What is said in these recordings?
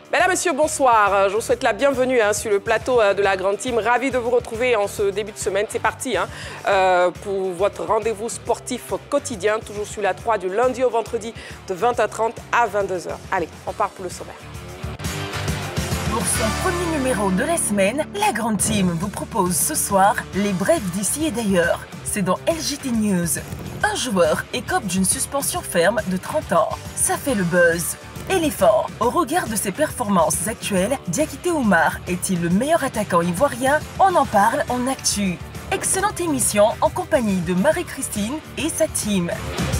Mesdames, Messieurs, bonsoir. Je vous souhaite la bienvenue sur le plateau de la Grande Team. Ravi de vous retrouver en ce début de semaine. C'est parti pour votre rendez-vous sportif quotidien, toujours sur la 3 du lundi au vendredi de 20h30 à 22h. Allez, on part pour le sommaire. Pour son premier numéro de la semaine, la Grande Team vous propose ce soir les brefs d'ici et d'ailleurs. C'est dans LGT News. Un joueur écope d'une suspension ferme de 30 ans. Ça fait le buzz. Éléphant, au regard de ses performances actuelles, Diakité Oumar est-il le meilleur attaquant ivoirien? On en parle en actu. Excellente émission en compagnie de Marie-Christine et sa team.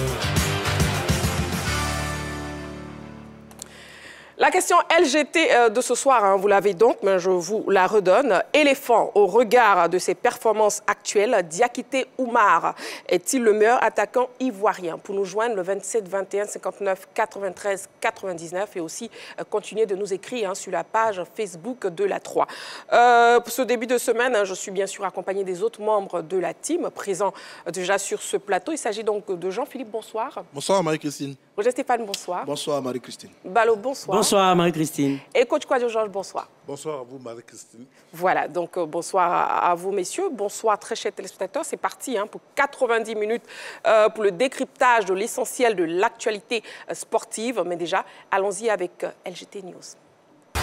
La question LGT de ce soir, vous l'avez donc, mais je vous la redonne. Éléphant, au regard de ses performances actuelles, Diakité Oumar est-il le meilleur attaquant ivoirien? Pour nous joindre, le 27 21 59 93 99 et aussi continuer de nous écrire sur la page Facebook de la 3. Pour ce début de semaine, je suis bien sûr accompagnée des autres membres de la team présents déjà sur ce plateau. Il s'agit donc de Jean-Philippe, bonsoir. Bonsoir Marie-Christine. Roger Stéphane, bonsoir. Bonsoir Marie-Christine. Balo, bonsoir. Bonsoir Marie-Christine. Et coach Kouadio Georges, bonsoir. Bonsoir à vous Marie-Christine. Voilà, donc bonsoir à vous messieurs, bonsoir très chers téléspectateurs. C'est parti pour 90 minutes pour le décryptage de l'essentiel de l'actualité sportive. Mais déjà, allons-y avec LGT News.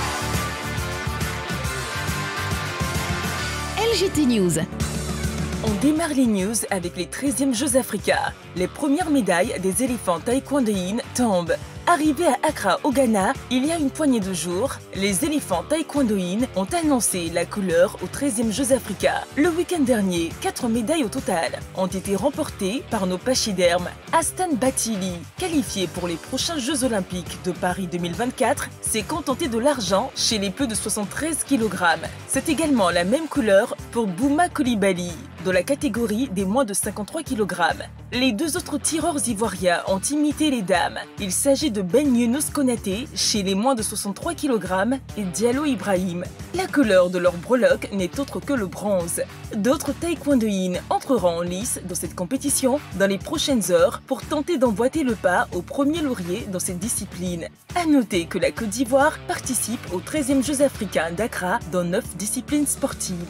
LGT News. On démarre les news avec les 13e Jeux Africa. Les premières médailles des éléphants taekwondoïnes tombent. Arrivés à Accra, au Ghana, il y a une poignée de jours, les éléphants taekwondoïnes ont annoncé la couleur aux 13e Jeux Africa. Le week-end dernier, 4 médailles au total ont été remportées par nos pachydermes. Astan Batili, qualifié pour les prochains Jeux Olympiques de Paris 2024, s'est contenté de l'argent chez les plus de 73 kg. C'est également la même couleur pour Bouma Coulibaly, dans la catégorie des moins de 53 kg. Les deux autres tireurs ivoiriens ont imité les dames. Il s'agit de Ben Younous Konaté chez les moins de 63 kg et Diallo Ibrahim. La couleur de leur breloque n'est autre que le bronze. D'autres taekwondoïnes entreront en lice dans cette compétition dans les prochaines heures pour tenter d'emboîter le pas au premier laurier dans cette discipline. À noter que la Côte d'Ivoire participe aux 13e Jeux africains d'Accra dans 9 disciplines sportives.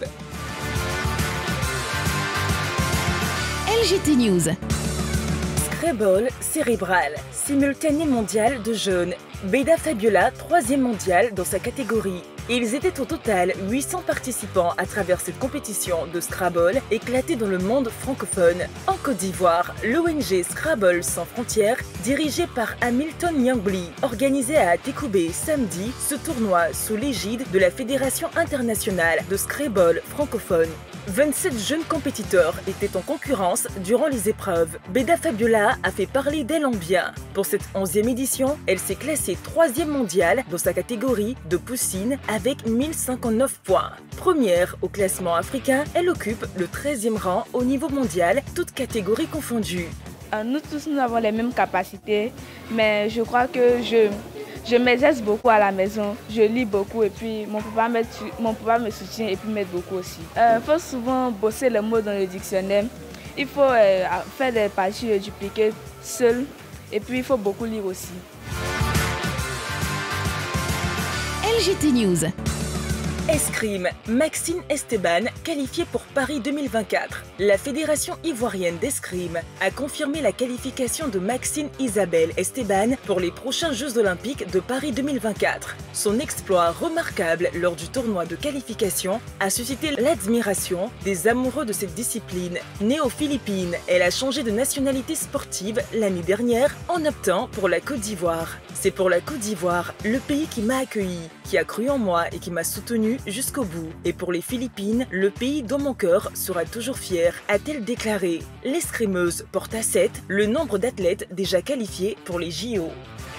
LGT News. Scrabble cérébral, simultané mondial de jeunes. Beda Fabiola, 3e mondial dans sa catégorie. Ils étaient au total 800 participants à travers cette compétition de Scrabble éclatée dans le monde francophone. En Côte d'Ivoire, l'ONG Scrabble sans frontières, dirigée par Hamilton Yangbli, organisait à Tékoubé samedi ce tournoi sous l'égide de la Fédération internationale de Scrabble francophone. 27 jeunes compétiteurs étaient en concurrence durant les épreuves. Beda Fabiola a fait parler d'elle en bien. Pour cette 11e édition, elle s'est classée 3e mondiale dans sa catégorie de poussine avec 1059 points. Première au classement africain, elle occupe le 13e rang au niveau mondial, toutes catégories confondues. Nous tous, nous avons les mêmes capacités, mais je crois que je m'exerce beaucoup à la maison, je lis beaucoup et puis mon papa me soutient et puis m'aide beaucoup aussi. Il faut souvent bosser les mots dans le dictionnaire, il faut faire des parties dupliquées seul et puis il faut beaucoup lire aussi. LGT News. Escrime, Maxine Esteban qualifiée pour Paris 2024. La Fédération ivoirienne d'escrime a confirmé la qualification de Maxine Isabelle Esteban pour les prochains Jeux Olympiques de Paris 2024. Son exploit remarquable lors du tournoi de qualification a suscité l'admiration des amoureux de cette discipline. Née aux Philippines, elle a changé de nationalité sportive l'année dernière en optant pour la Côte d'Ivoire. C'est pour la Côte d'Ivoire, le pays qui m'a accueilli, qui a cru en moi et qui m'a soutenu jusqu'au bout. Et pour les Philippines, le pays dont mon cœur sera toujours fier, a-t-elle déclaré. L'escrimeuse porte à 7 le nombre d'athlètes déjà qualifiés pour les JO.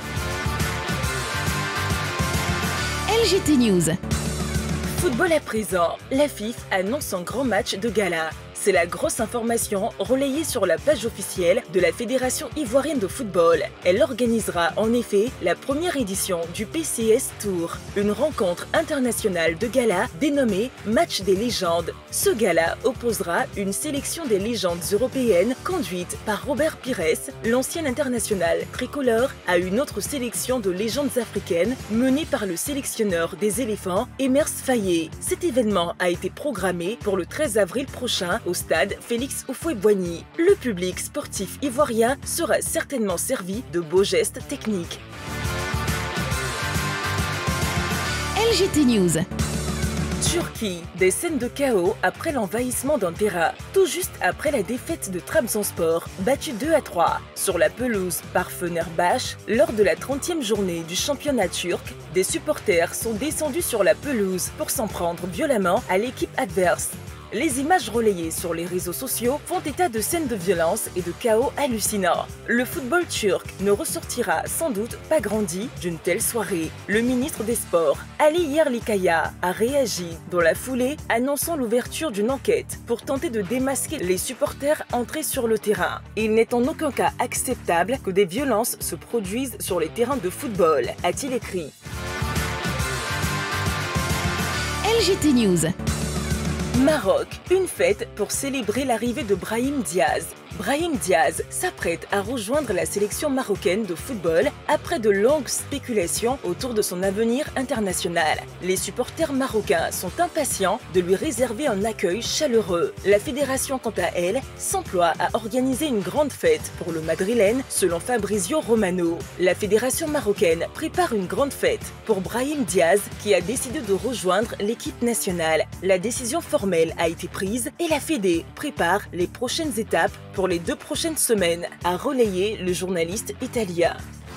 LGT News. Football à présent, la FIF annonce un grand match de gala. c'est la grosse information relayée sur la page officielle de la Fédération ivoirienne de football. Elle organisera en effet la première édition du PCS Tour, une rencontre internationale de gala dénommée Match des légendes. Ce gala opposera une sélection des légendes européennes conduite par Robert Pires, l'ancien international tricolore, à une autre sélection de légendes africaines menée par le sélectionneur des éléphants, Emers Faye. Cet événement a été programmé pour le 13 avril prochain au stade Félix Houphouët-Boigny. Le public sportif ivoirien sera certainement servi de beaux gestes techniques. LGT News. Turquie, des scènes de chaos après l'envahissement d'un terrain. Tout juste après la défaite de Trabzonspor, battu 2-3 sur la pelouse par Fenerbahçe, lors de la 30e journée du championnat turc, des supporters sont descendus sur la pelouse pour s'en prendre violemment à l'équipe adverse. Les images relayées sur les réseaux sociaux font état de scènes de violence et de chaos hallucinants. Le football turc ne ressortira sans doute pas grandi d'une telle soirée. Le ministre des Sports, Ali Yerlikaya, a réagi dans la foulée, annonçant l'ouverture d'une enquête pour tenter de démasquer les supporters entrés sur le terrain. Il n'est en aucun cas acceptable que des violences se produisent sur les terrains de football, a-t-il écrit. LGT News. Maroc, une fête pour célébrer l'arrivée de Brahim Diaz. Brahim Diaz s'apprête à rejoindre la sélection marocaine de football après de longues spéculations autour de son avenir international. Les supporters marocains sont impatients de lui réserver un accueil chaleureux. La fédération, quant à elle, s'emploie à organiser une grande fête pour le madrilène, selon Fabrizio Romano. La fédération marocaine prépare une grande fête pour Brahim Diaz qui a décidé de rejoindre l'équipe nationale. La décision formelle a été prise et la Fédé prépare les prochaines étapes pour les 2 prochaines semaines, a relayé le journaliste italien.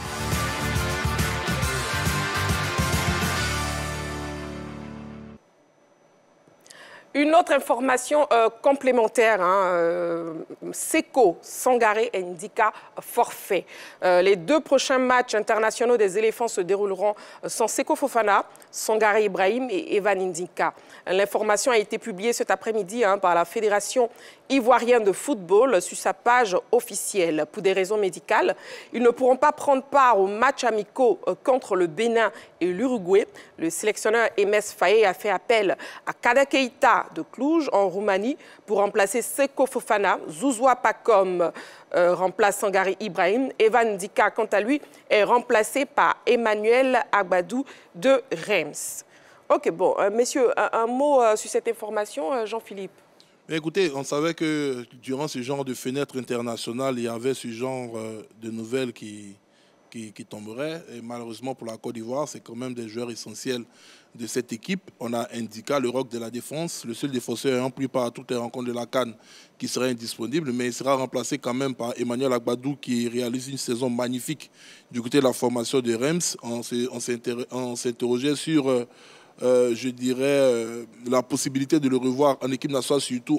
Une autre information complémentaire, Seko Sangaré indiqua forfait. Les 2 prochains matchs internationaux des éléphants se dérouleront sans Seko Fofana, Sangaré Ibrahim et Evan Indika. L'information a été publiée cet après-midi par la Fédération ivoirienne de football sur sa page officielle. Pour des raisons médicales, ils ne pourront pas prendre part aux matchs amicaux contre le Bénin et l'Uruguay. Le sélectionneur Emers Faye a fait appel à Kada Keita de Cluj en Roumanie pour remplacer Seko Fofana. Zouzoua Pakom remplace Sangaré Ibrahim. Evan Ndika, quant à lui, est remplacé par Emmanuel Agbadou de Reims. Ok, bon, messieurs, un mot sur cette information, Jean-Philippe. Écoutez, on savait que durant ce genre de fenêtre internationale, il y avait ce genre de nouvelles qui tomberaient. Et malheureusement pour la Côte d'Ivoire, c'est quand même des joueurs essentiels de cette équipe. On a Ndika, le roc de la défense, le seul défenseur ayant pris part à toutes les rencontres de la CAN qui serait indisponible, mais il sera remplacé quand même par Emmanuel Agbadou qui réalise une saison magnifique du côté de la formation de Reims. On s'interrogeait sur... je dirais, la possibilité de le revoir en équipe nationale, surtout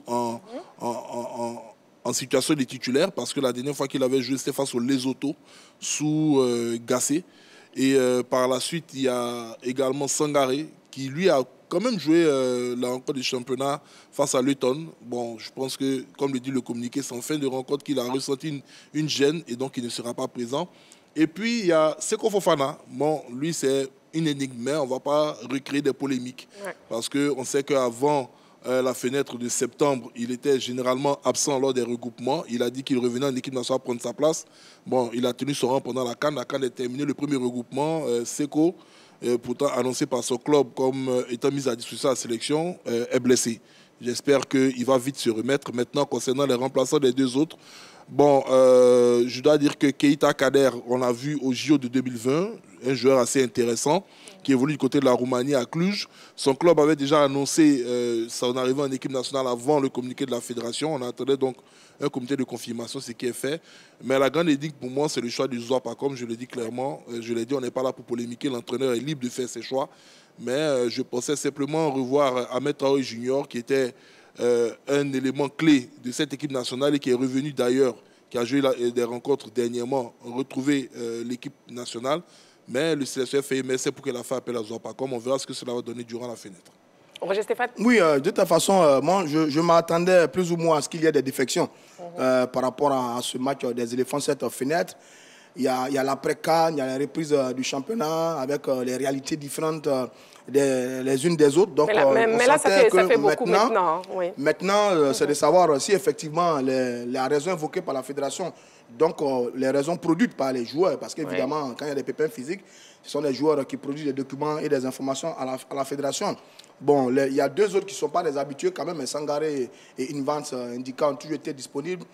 en situation de titulaire, parce que la dernière fois qu'il avait joué, c'était face au Lesotho, sous Gassé. Et par la suite, il y a également Sangaré, qui lui a quand même joué la rencontre du championnat face à Luton. Bon, je pense que, comme le dit le communiqué, c'est en fin de rencontre qu'il a ressenti une gêne, et donc il ne sera pas présent. Et puis, il y a Seko Fofana. Bon, lui, c'est une énigme, mais on ne va pas recréer des polémiques. Ouais. Parce qu'on sait qu'avant la fenêtre de septembre, il était généralement absent lors des regroupements. Il a dit qu'il revenait en équipe nationale prendre sa place. Bon, il a tenu son rang pendant la CAN. La CAN est terminée, le premier regroupement. Seko, pourtant annoncé par son club comme étant mis à disposition à la sélection, est blessé. J'espère qu'il va vite se remettre. Maintenant, concernant les remplaçants des 2 autres, bon, je dois dire que Keita Kader, on l'a vu au JO de 2020, un joueur assez intéressant qui évolue du côté de la Roumanie à Cluj. Son club avait déjà annoncé son arrivée en équipe nationale avant le communiqué de la fédération. On attendait donc un comité de confirmation, ce qui est fait. Mais la grande énigme pour moi, c'est le choix du Zouzoua Pakom. Je le dis clairement, je l'ai dit, on n'est pas là pour polémiquer. L'entraîneur est libre de faire ses choix. Mais je pensais simplement revoir Ahmed Traoré Junior, qui était un élément clé de cette équipe nationale et qui est revenu d'ailleurs, qui a joué des rencontres dernièrement, retrouver l'équipe nationale. Mais le sélectionneur fait un essai pour qu'elle a fait appel à Zouzoua Pakom. On verra ce que cela va donner durant la fenêtre. Roger Stéphane? Oui, de toute façon, moi, je m'attendais plus ou moins à ce qu'il y ait des défections par rapport à ce match des éléphants, cette fenêtre. Il y a l'après-CAN, il y a la reprise du championnat avec les réalités différentes les unes des autres. Donc, mais là, ça fait beaucoup maintenant. Hein, oui. Maintenant, c'est de savoir si effectivement les raisons invoquées par la fédération, donc les raisons produites par les joueurs, parce qu'évidemment, quand il y a des pépins physiques, ce sont les joueurs qui produisent des documents et des informations à la fédération. Bon, il y a deux autres qui ne sont pas des habitués quand même, Sangaré et Invance Indica ont toujours été disponibles.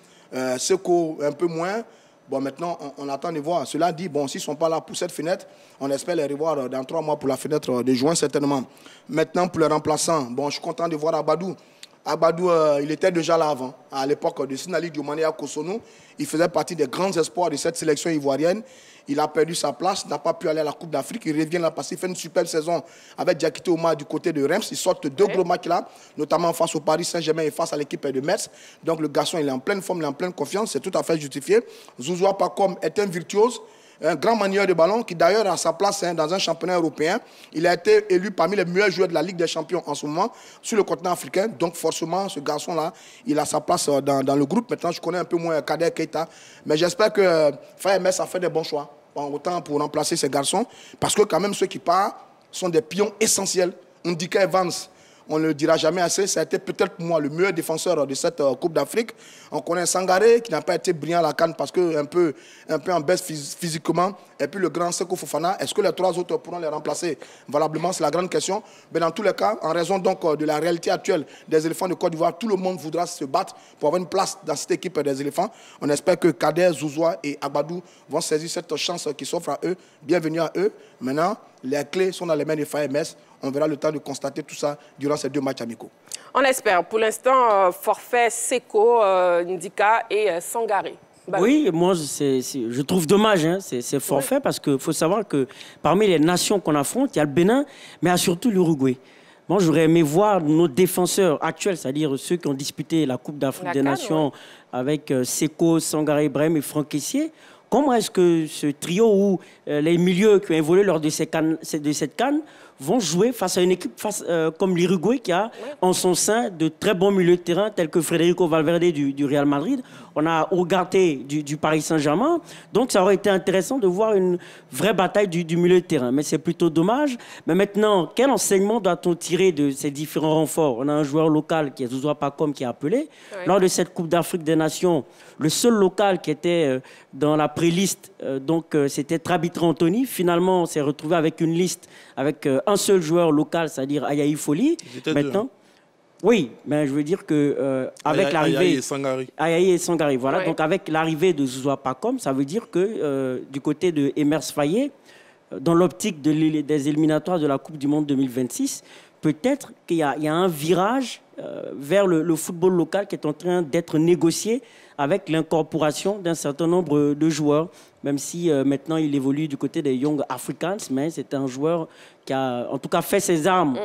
Seko, un peu moins. Bon, maintenant, on attend de voir. Cela dit, bon, s'ils ne sont pas là pour cette fenêtre, on espère les revoir dans 3 mois pour la fenêtre de juin, certainement. Maintenant, pour les remplaçants, bon, je suis content de voir Abadou. Abadou, il était déjà là avant, à l'époque de Sinali Diomane à Kosonou. Il faisait partie des grands espoirs de cette sélection ivoirienne. Il a perdu sa place, n'a pas pu aller à la Coupe d'Afrique. Il revient là parce qu'il fait une superbe saison avec Diakité Oumar du côté de Reims. Ils sortent 2 gros matchs là, notamment face au Paris Saint-Germain et face à l'équipe de Metz. Donc le garçon, il est en pleine forme, il est en pleine confiance. C'est tout à fait justifié. Zouzoua Pakom est un virtuose, un grand manieur de ballon qui d'ailleurs a sa place dans un championnat européen. Il a été élu parmi les meilleurs joueurs de la Ligue des Champions en ce moment sur le continent africain. Donc forcément, ce garçon-là, il a sa place dans le groupe. Maintenant, je connais un peu moins Kader Keita. Mais j'espère que Faye Metz a fait des bons choix. Autant pour remplacer ces garçons. Parce que quand même, ceux qui partent sont des pions essentiels. On dit qu'Evans, on ne le dira jamais assez, ça a été peut-être pour moi le meilleur défenseur de cette Coupe d'Afrique. On connaît Sangaré qui n'a pas été brillant à la CAN parce qu'un peu en baisse physiquement. Et puis le grand Seko Fofana. Est-ce que les 3 autres pourront les remplacer valablement? C'est la grande question. Mais dans tous les cas, en raison donc de la réalité actuelle des éléphants de Côte d'Ivoire, tout le monde voudra se battre pour avoir une place dans cette équipe des éléphants. On espère que Kader, Zouzoua et Abadou vont saisir cette chance qui s'offre à eux. Bienvenue à eux. Maintenant, les clés sont dans les mains des FAMS. On verra le temps de constater tout ça durant ces 2 matchs amicaux. On espère. Pour l'instant, forfait Seko, Ndika et Sangaré. Oui, moi, je trouve dommage, hein, c'est forfait, parce qu'il faut savoir que parmi les nations qu'on affronte, il y a le Bénin, mais il y a surtout l'Uruguay. Moi, j'aurais aimé voir nos défenseurs actuels, c'est-à-dire ceux qui ont disputé la Coupe d'Afrique des Nations avec Seko, Sangaré Ibrahim et Franck Kessié. Comment est-ce que ce trio ou les milieux qui ont évolué lors de cette CAN vont jouer face à une équipe comme l'Uruguay qui a en son sein de très bons milieux de terrain tels que Federico Valverde du Real Madrid. On a Ugarte du Paris Saint-Germain. Donc ça aurait été intéressant de voir une vraie bataille du milieu de terrain. Mais c'est plutôt dommage. Mais maintenant, quel enseignement doit-on tirer de ces différents renforts? On a un joueur local qui est Zouzoua Pakom qui est appelé. Lors de cette Coupe d'Afrique des Nations, le seul local qui était dans la pré-liste, c'était Trabitra Anthony. Finalement, on s'est retrouvé avec une liste avec un seul joueur local, c'est-à-dire Ayayi Foli. Maintenant, oui, mais je veux dire que avec l'arrivée Ayayi et Sangaré, voilà. Donc avec l'arrivée de Zouzoua Pakom, ça veut dire que du côté de Emers Faye, dans l'optique des éliminatoires de la Coupe du Monde 2026, peut-être qu'il y a un virage vers le football local qui est en train d'être négocié avec l'incorporation d'un certain nombre de joueurs, même si maintenant il évolue du côté des Young Africans, mais c'est un joueur qui a en tout cas fait ses armes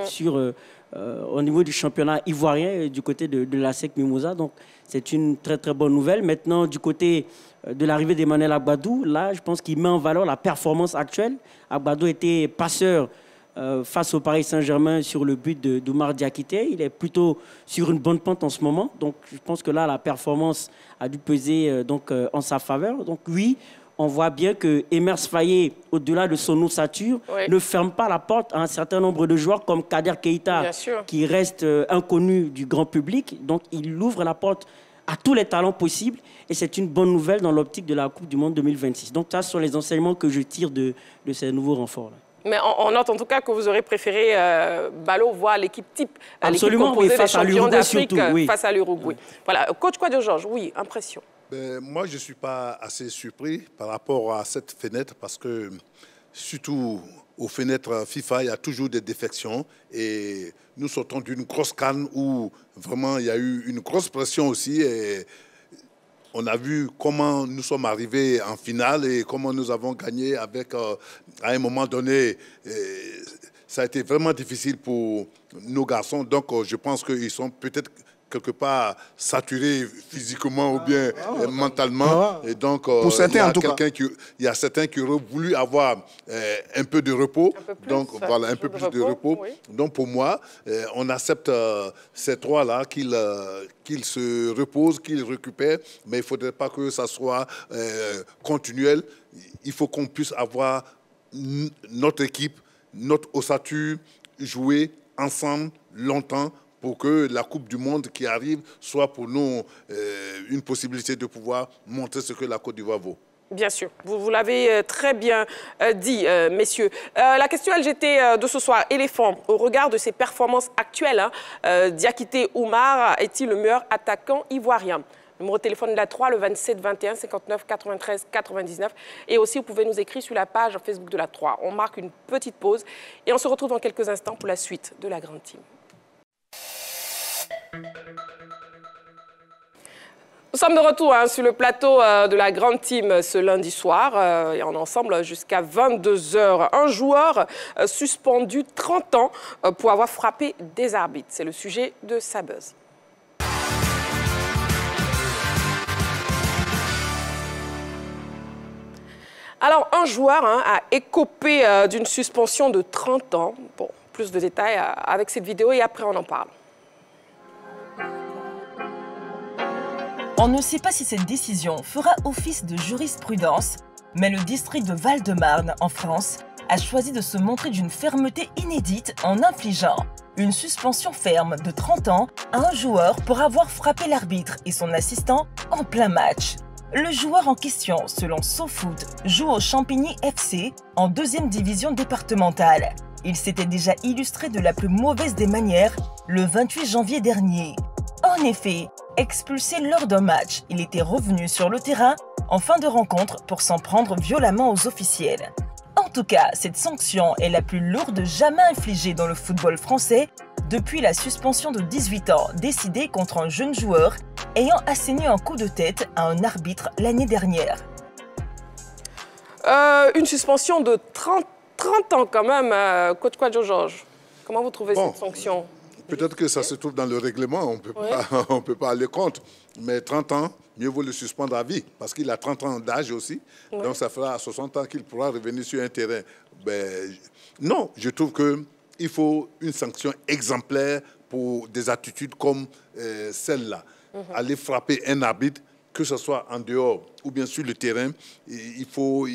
au niveau du championnat ivoirien du côté de la SEC Mimosa. Donc c'est une très très bonne nouvelle. Maintenant, du côté de l'arrivée d'Emmanuel Agbadou, là je pense qu'il met en valeur la performance actuelle. Agbadou était passeur face au Paris Saint-Germain sur le but d'Oumar Diakité. Il est plutôt sur une bonne pente en ce moment. Donc, je pense que là, la performance a dû peser en sa faveur. Donc, oui, on voit bien que Emers Faye, au-delà de son ossature, ne ferme pas la porte à un certain nombre de joueurs comme Kader Keita, qui reste inconnu du grand public. Donc, il ouvre la porte à tous les talents possibles. Et c'est une bonne nouvelle dans l'optique de la Coupe du Monde 2026. Donc, ça, ce sont les enseignements que je tire de ces nouveaux renforts-là. Mais on note en tout cas que vous aurez préféré Balo voir l'équipe type, l'équipe composée des champions d'Afrique face à l'Uruguay. Oui. Voilà, coach Kouadio Georges, oui, impression. Moi, je ne suis pas assez surpris par rapport à cette fenêtre parce que, surtout aux fenêtres FIFA, il y a toujours des défections et nous sortons d'une grosse CAN où vraiment il y a eu une grosse pression aussi. Et on a vu comment nous sommes arrivés en finale et comment nous avons gagné avec, à un moment donné, ça a été vraiment difficile pour nos garçons. Donc, je pense qu'ils sont peut-être quelque part saturé physiquement ou bien mentalement. Et donc, pour certains, en tout cas. Il y a certains qui auraient voulu avoir un peu de repos. Donc, voilà, un peu plus de repos. Oui. Donc, pour moi, on accepte ces trois-là qu'ils se reposent, qu'ils récupèrent, mais il ne faudrait pas que ça soit continuel. Il faut qu'on puisse avoir notre équipe, notre ossature, jouer ensemble longtemps pour que la Coupe du Monde qui arrive soit pour nous une possibilité de pouvoir montrer ce que la Côte d'Ivoire vaut. Bien sûr, vous l'avez très bien dit, messieurs. La question LGT de ce soir, éléphant, au regard de ses performances actuelles, Diakité Oumar est-il le meilleur attaquant ivoirien? Numéro de téléphone de la 3, le 27 21 59 93 99. Et aussi, vous pouvez nous écrire sur la page Facebook de la 3. On marque une petite pause et on se retrouve dans quelques instants pour la suite de la Grande Team. Nous sommes de retour sur le plateau de la Grande Team ce lundi soir et on est ensemble jusqu'à 22 h. Un joueur suspendu 30 ans pour avoir frappé des arbitres. C'est le sujet de Sabuzz. Alors, un joueur a écopé d'une suspension de 30 ans. Bon, plus de détails avec cette vidéo et après on en parle. On ne sait pas si cette décision fera office de jurisprudence, mais le district de Val-de-Marne, en France, a choisi de se montrer d'une fermeté inédite en infligeant une suspension ferme de 30 ans à un joueur pour avoir frappé l'arbitre et son assistant en plein match. Le joueur en question, selon SoFoot, joue au Champigny FC en 2e division départementale. Il s'était déjà illustré de la plus mauvaise des manières le 28 janvier dernier. En effet, expulsé lors d'un match, il était revenu sur le terrain en fin de rencontre pour s'en prendre violemment aux officiels. En tout cas, cette sanction est la plus lourde jamais infligée dans le football français depuis la suspension de 18 ans décidée contre un jeune joueur ayant asséné un coup de tête à un arbitre l'année dernière. Une suspension de 30 ans quand même, Coach Kwadjo Georges. Comment vous trouvez cette sanction? Peut-être que ça se trouve dans le règlement, on peut pas aller contre. Mais 30 ans, mieux vaut le suspendre à vie, parce qu'il a 30 ans d'âge aussi. Donc ça fera à 60 ans qu'il pourra revenir sur un terrain. Non, je trouve qu'il faut une sanction exemplaire pour des attitudes comme celle-là. Aller frapper un arbitre, que ce soit en dehors ou bien sur le terrain, il faut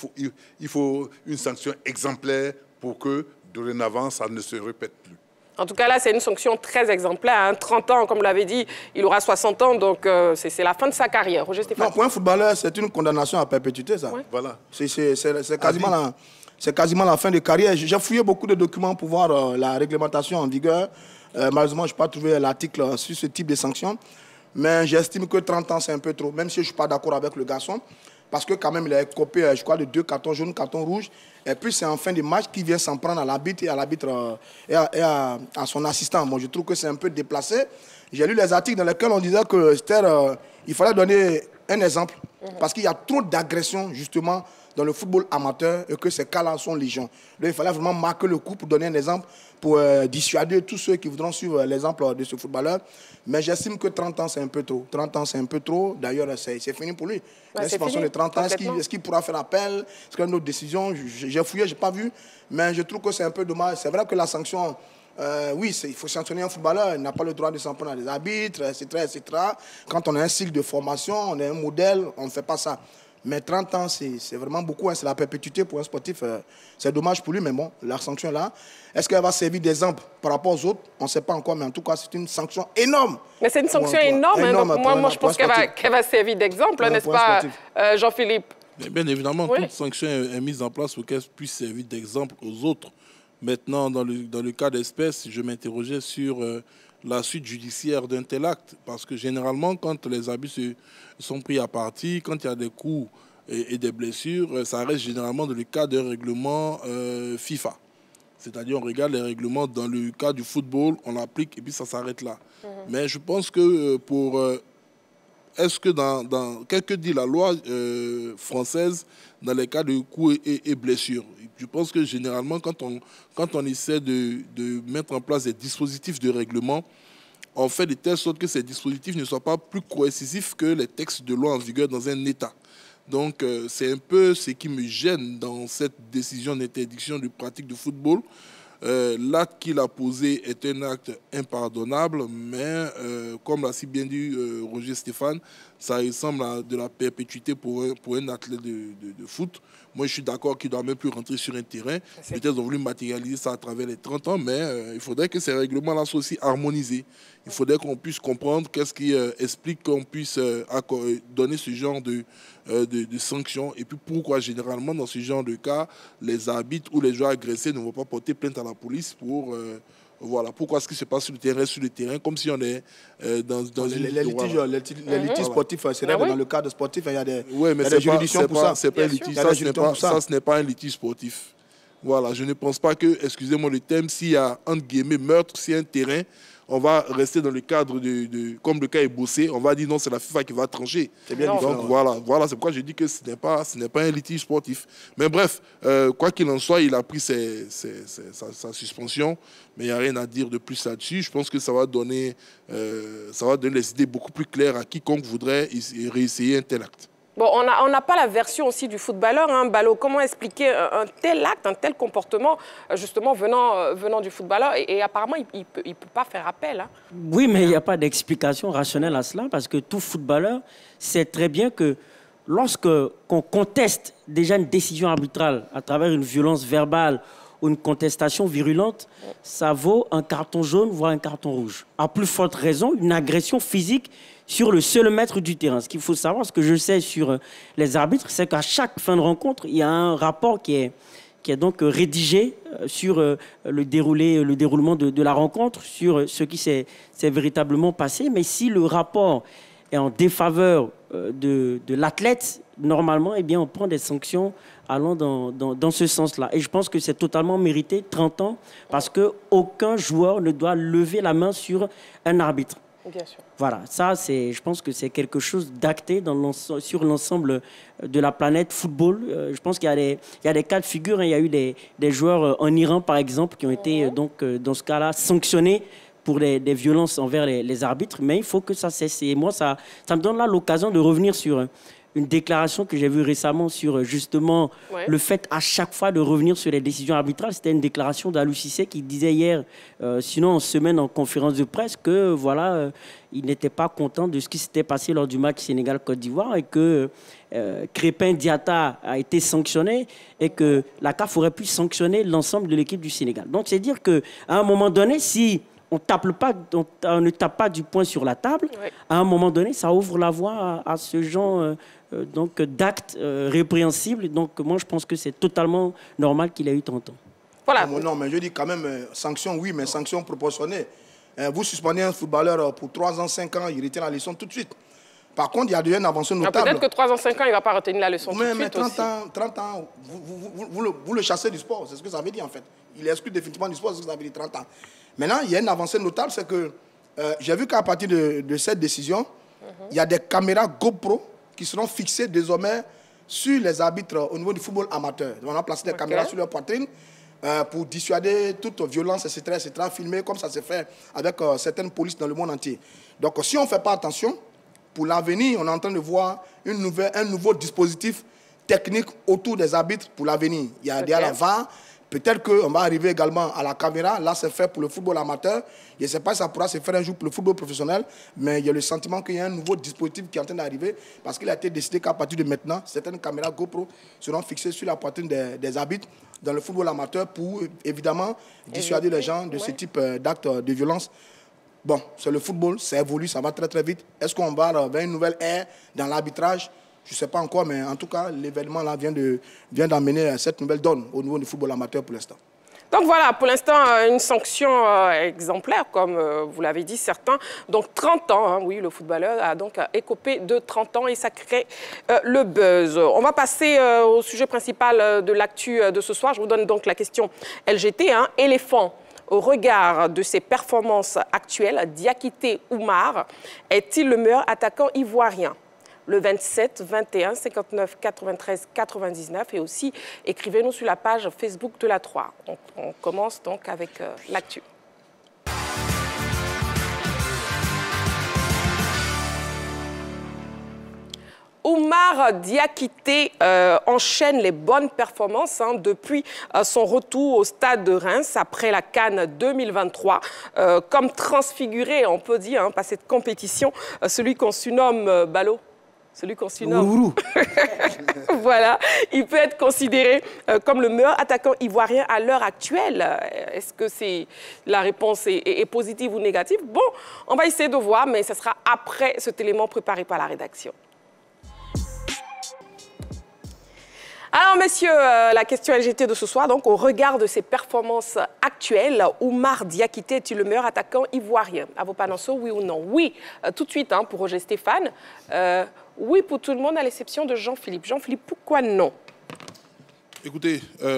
une sanction exemplaire pour que dorénavant ça ne se répète plus. En tout cas, là, c'est une sanction très exemplaire. 30 ans, comme vous l'avez dit, il aura 60 ans, donc c'est la fin de sa carrière. Roger Stéphane. Non, pour un footballeur, c'est une condamnation à perpétuité, ça. Ouais. Voilà. C'est quasiment la fin de carrière. J'ai fouillé beaucoup de documents pour voir la réglementation en vigueur. Malheureusement, je n'ai pas trouvé l'article sur ce type de sanctions. Mais j'estime que 30 ans, c'est un peu trop, même si je ne suis pas d'accord avec le garçon. Parce que quand même, il a copé, je crois, de 2 cartons jaunes, cartons rouges. Et puis, c'est en fin de match qu'il vient s'en prendre à l'arbitre et à son assistant. Moi, je trouve que c'est un peu déplacé. J'ai lu les articles dans lesquels on disait que il fallait donner un exemple. Parce qu'il y a trop d'agressions, justement, dans le football amateur et que ces cas-là sont légion. Donc, il fallait vraiment marquer le coup pour donner un exemple, pour dissuader tous ceux qui voudront suivre l'exemple de ce footballeur. Mais j'estime que 30 ans, c'est un peu trop. 30 ans, c'est un peu trop. D'ailleurs, c'est fini pour lui. La suspension de 30 ans, est-ce qu'il pourra faire appel? Est-ce qu'il y a une autre décision? J'ai fouillé, je n'ai pas vu. Mais je trouve que c'est un peu dommage. C'est vrai que la sanction, oui, il faut sanctionner un footballeur. Il n'a pas le droit de s'en prendre à des arbitres, etc., etc. Quand on a un cycle de formation, on a un modèle, on ne fait pas ça. Mais 30 ans, c'est vraiment beaucoup. C'est la perpétuité pour un sportif. C'est dommage pour lui, mais bon, la sanction est là. Est-ce qu'elle va servir d'exemple par rapport aux autres? On ne sait pas encore, mais en tout cas, c'est une sanction énorme. Mais c'est une sanction énorme. Donc moi, je pense qu'elle va servir d'exemple, n'est-ce pas, Jean-Philippe? Bien évidemment, toute sanction est mise en place pour qu'elle puisse servir d'exemple aux autres. Maintenant, dans le cas d'espèce, je m'interrogeais sur la suite judiciaire d'un tel acte. Parce que généralement, quand les abus sont pris à partie, quand il y a des coups et des blessures, ça reste généralement dans le cas d'un règlement FIFA. C'est-à-dire, on regarde les règlements dans le cas du football, on l'applique et puis ça s'arrête là. Mais je pense que pour... est-ce que qu'est-ce que dit la loi française dans les cas de coups et blessures? Je pense que généralement, quand on essaie de mettre en place des dispositifs de règlement, on fait de telle sorte que ces dispositifs ne soient pas plus coercitifs que les textes de loi en vigueur dans un État. Donc, c'est un peu ce qui me gêne dans cette décision d'interdiction de pratique de football. L'acte qu'il a posé est un acte impardonnable, mais comme l'a si bien dit Roger Stéphane, ça ressemble à de la perpétuité pour un athlète de foot. Moi, je suis d'accord qu'il ne doit même plus rentrer sur un terrain. Peut-être qu'ils ont voulu matérialiser ça à travers les 30 ans, mais il faudrait que ces règlements-là soient aussi harmonisés. Il faudrait qu'on puisse comprendre qu'est-ce qui explique qu'on puisse donner ce genre de sanctions. Et puis pourquoi, généralement, dans ce genre de cas, les arbitres ou les joueurs agressés ne vont pas porter plainte à la police pour... voilà, pourquoi ce qui se passe sur le terrain, comme si on est dans une... Les litiges sportifs, c'est vrai que dans le cadre sportif, il y a des, mais des juridictions pour ça. C'est pas un litige, ça ce n'est pas un litige sportif. Voilà, je ne pense pas que, excusez-moi le terme, s'il y a, entre guillemets, meurtre, s'il y a un terrain, on va rester dans le cadre comme le cas est bossé, on va dire non, c'est la FIFA qui va trancher. C'est bien différent. Donc voilà, c'est pourquoi je dis que ce n'est pas un litige sportif. Mais bref, quoi qu'il en soit, il a pris sa suspension, mais il n'y a rien à dire de plus là-dessus. Je pense que ça va donner les idées beaucoup plus claires à quiconque voudrait réessayer un tel acte. Bon, on n'a pas la version aussi du footballeur, hein, Balo. Comment expliquer un tel acte, un tel comportement, justement, venant du footballeur et apparemment, il peut pas faire appel. Hein. Oui, mais il n'y a pas d'explication rationnelle à cela, parce que tout footballeur sait très bien que lorsqu'on conteste déjà une décision arbitrale à travers une violence verbale ou une contestation virulente, ça vaut un carton jaune, voire un carton rouge. À plus forte raison, une agression physique sur le seul maître du terrain. Ce qu'il faut savoir, ce que je sais sur les arbitres, c'est qu'à chaque fin de rencontre, il y a un rapport qui est donc rédigé sur le déroulement de la rencontre, sur ce qui s'est véritablement passé. Mais si le rapport est en défaveur de l'athlète, normalement, eh bien, on prend des sanctions allant dans ce sens-là. Et je pense que c'est totalement mérité, 30 ans, parce qu'aucun joueur ne doit lever la main sur un arbitre. Bien sûr. Voilà, ça, je pense que c'est quelque chose d'acté sur l'ensemble de la planète football. Je pense qu'il y a des cas de figure. Hein. Il y a eu des joueurs en Iran, par exemple, qui ont été, donc, dans ce cas-là, sanctionnés pour des violences envers les arbitres. Mais il faut que ça cesse. Et moi, ça me donne là l'occasion de revenir sur une déclaration que j'ai vue récemment sur justement le fait à chaque fois de revenir sur les décisions arbitrales. C'était une déclaration d'Aliou Cissé qui disait hier, sinon en semaine en conférence de presse, que voilà, il n'était pas content de ce qui s'était passé lors du match Sénégal-Côte d'Ivoire et que Crépin Diatta a été sanctionné et que la CAF aurait pu sanctionner l'ensemble de l'équipe du Sénégal. Donc c'est dire qu'à un moment donné, si on ne tape pas du poing sur la table, à un moment donné, ça ouvre la voie à ce genre d'actes répréhensibles. Donc moi, je pense que c'est totalement normal qu'il ait eu 30 ans. Voilà. Non, mais je dis quand même, sanction, oui, mais sanction proportionnée. Vous suspendez un footballeur pour 3 ans, 5 ans, il retient la leçon tout de suite. Par contre, il y a déjà une avancée notable. Peut-être que 3 ans, 5 ans, il ne va pas retenir la leçon tout de suite. Mais 30 ans, vous le chassez du sport, c'est ce que ça veut dire en fait. Il est exclu définitivement du sport, c'est ce que ça veut dire 30 ans. Maintenant, il y a une avancée notable, c'est que j'ai vu qu'à partir de cette décision, il y a des caméras GoPro qui seront fixées désormais sur les arbitres au niveau du football amateur. On a placé des caméras sur leur poitrine pour dissuader toute violence, etc., filmées comme ça se fait avec certaines polices dans le monde entier. Donc, si on ne fait pas attention, pour l'avenir, on est en train de voir un nouveau dispositif technique autour des arbitres pour l'avenir. Il y a déjà la VAR. Peut-être qu'on va arriver également à la caméra. Là, c'est fait pour le football amateur. Je ne sais pas si ça pourra se faire un jour pour le football professionnel, mais il y a le sentiment qu'il y a un nouveau dispositif qui est en train d'arriver parce qu'il a été décidé qu'à partir de maintenant, certaines caméras GoPro seront fixées sur la poitrine des arbitres dans le football amateur pour, évidemment, dissuader les gens de ce type d'actes de violence. Bon, c'est le football, ça évolue, ça va très très vite. Est-ce qu'on va vers une nouvelle ère dans l'arbitrage? Je ne sais pas encore, mais en tout cas, l'événement là vient d'amener cette nouvelle donne au niveau du football amateur pour l'instant. Donc voilà, pour l'instant, une sanction exemplaire, comme vous l'avez dit, certains. Donc 30 ans, hein, oui, le footballeur a donc écopé de 30 ans et ça crée le buzz. On va passer au sujet principal de l'actu de ce soir. Je vous donne donc la question LGT, hein, éléphant. Au regard de ses performances actuelles, Diakité Oumar est-il le meilleur attaquant ivoirien? Le 27 21 59 93 99 et aussi écrivez-nous sur la page Facebook de la 3. On commence donc avec l'actu. Oumar Diakité enchaîne les bonnes performances depuis son retour au stade de Reims après la CAN 2023. Comme transfiguré, on peut dire, par cette compétition, celui qu'on surnomme Balo. Celui qu'on surnomme. Voilà, il peut être considéré comme le meilleur attaquant ivoirien à l'heure actuelle. Est-ce que la réponse est positive ou négative? Bon, on va essayer de voir, mais ce sera après cet élément préparé par la rédaction. Alors, messieurs, la question LGT de ce soir, donc, au regard de ses performances actuelles, Oumar Diakité est-il le meilleur attaquant ivoirien? À vos panonceaux, oui ou non? Oui, tout de suite, pour Roger Stéphane. Oui pour tout le monde, à l'exception de Jean-Philippe. Jean-Philippe, pourquoi non? Écoutez,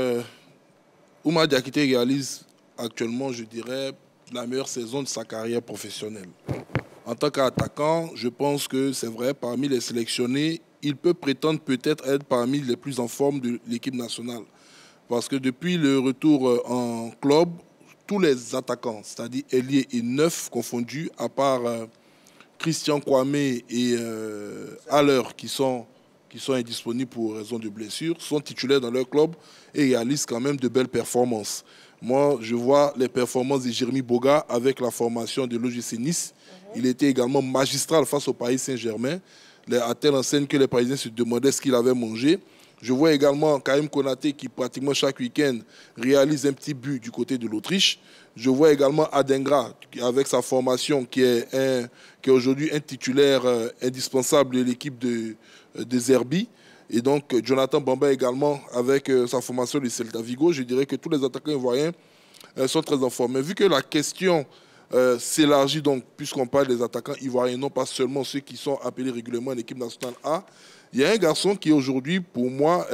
Oumar Diakité réalise actuellement, je dirais, la meilleure saison de sa carrière professionnelle. En tant qu'attaquant, je pense que c'est vrai, parmi les sélectionnés, il peut prétendre peut-être être parmi les plus en forme de l'équipe nationale. Parce que depuis le retour en club, tous les attaquants, c'est-à-dire ailiers et neufs confondus, à part Christian Kwame et Haller qui sont indisponibles pour raison de blessure, sont titulaires dans leur club et réalisent quand même de belles performances. Moi, je vois les performances de Jérémy Boga avec la formation de l'OGC Nice. Il était également magistral face au Paris Saint-Germain, à telle enseigne que les Parisiens se demandaient ce qu'il avait mangé. Je vois également Karim Konaté qui, pratiquement chaque week-end, réalise un petit but du côté de l'Autriche. Je vois également Adengra, avec sa formation, qui est aujourd'hui un titulaire indispensable de l'équipe de Zerbi. Et donc, Jonathan Bamba également, avec sa formation de Celta Vigo. Je dirais que tous les attaquants ivoiriens sont très en forme. Mais vu que la question s'élargit, donc, puisqu'on parle des attaquants ivoiriens, non pas seulement ceux qui sont appelés régulièrement en équipe nationale A, il y a un garçon qui aujourd'hui, pour moi,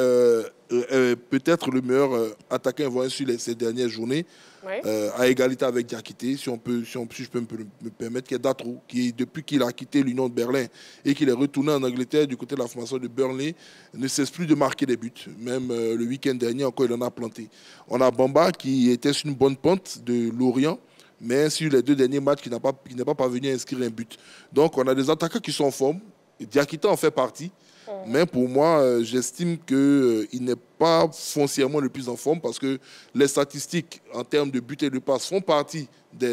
peut-être le meilleur attaquant ivoirien sur ces dernières journées, à égalité avec Diakité, si je peux me permettre, qui est Datro, qui, depuis qu'il a quitté l'Union de Berlin et qu'il est retourné en Angleterre du côté de la formation de Burnley, ne cesse plus de marquer des buts. Même le week-end dernier, encore, il en a planté. On a Bamba qui était sur une bonne pente de Lorient, mais sur les deux derniers matchs, qui n'a pas parvenu à inscrire un but. Donc, on a des attaquants qui sont en forme. Diakité en fait partie. Mais pour moi, j'estime qu'il n'est pas foncièrement le plus en forme parce que les statistiques en termes de buts et de passes font partie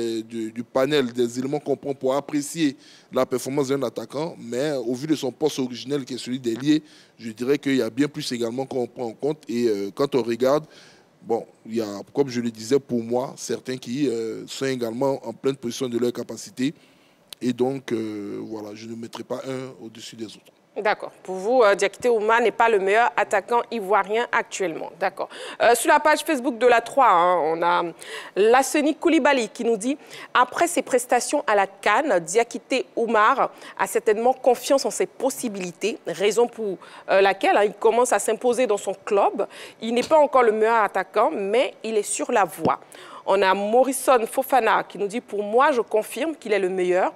du panel des éléments qu'on prend pour apprécier la performance d'un attaquant. Mais au vu de son poste originel qui est celui d'ailier, je dirais qu'il y a bien plus également qu'on prend en compte. Et quand on regarde, bon, il y a, comme je le disais, pour moi, certains qui sont également en pleine position de leur capacité. Et donc, voilà, je ne mettrai pas un au-dessus des autres. D'accord. Pour vous, Diakité Oumar n'est pas le meilleur attaquant ivoirien actuellement. D'accord. Sur la page Facebook de la 3, on a Lasseni Koulibaly qui nous dit « Après ses prestations à la CAN, Diakité Oumar a certainement confiance en ses possibilités, raison pour laquelle il commence à s'imposer dans son club. Il n'est pas encore le meilleur attaquant, mais il est sur la voie. » On a Morrison Fofana qui nous dit « Pour moi, je confirme qu'il est le meilleur.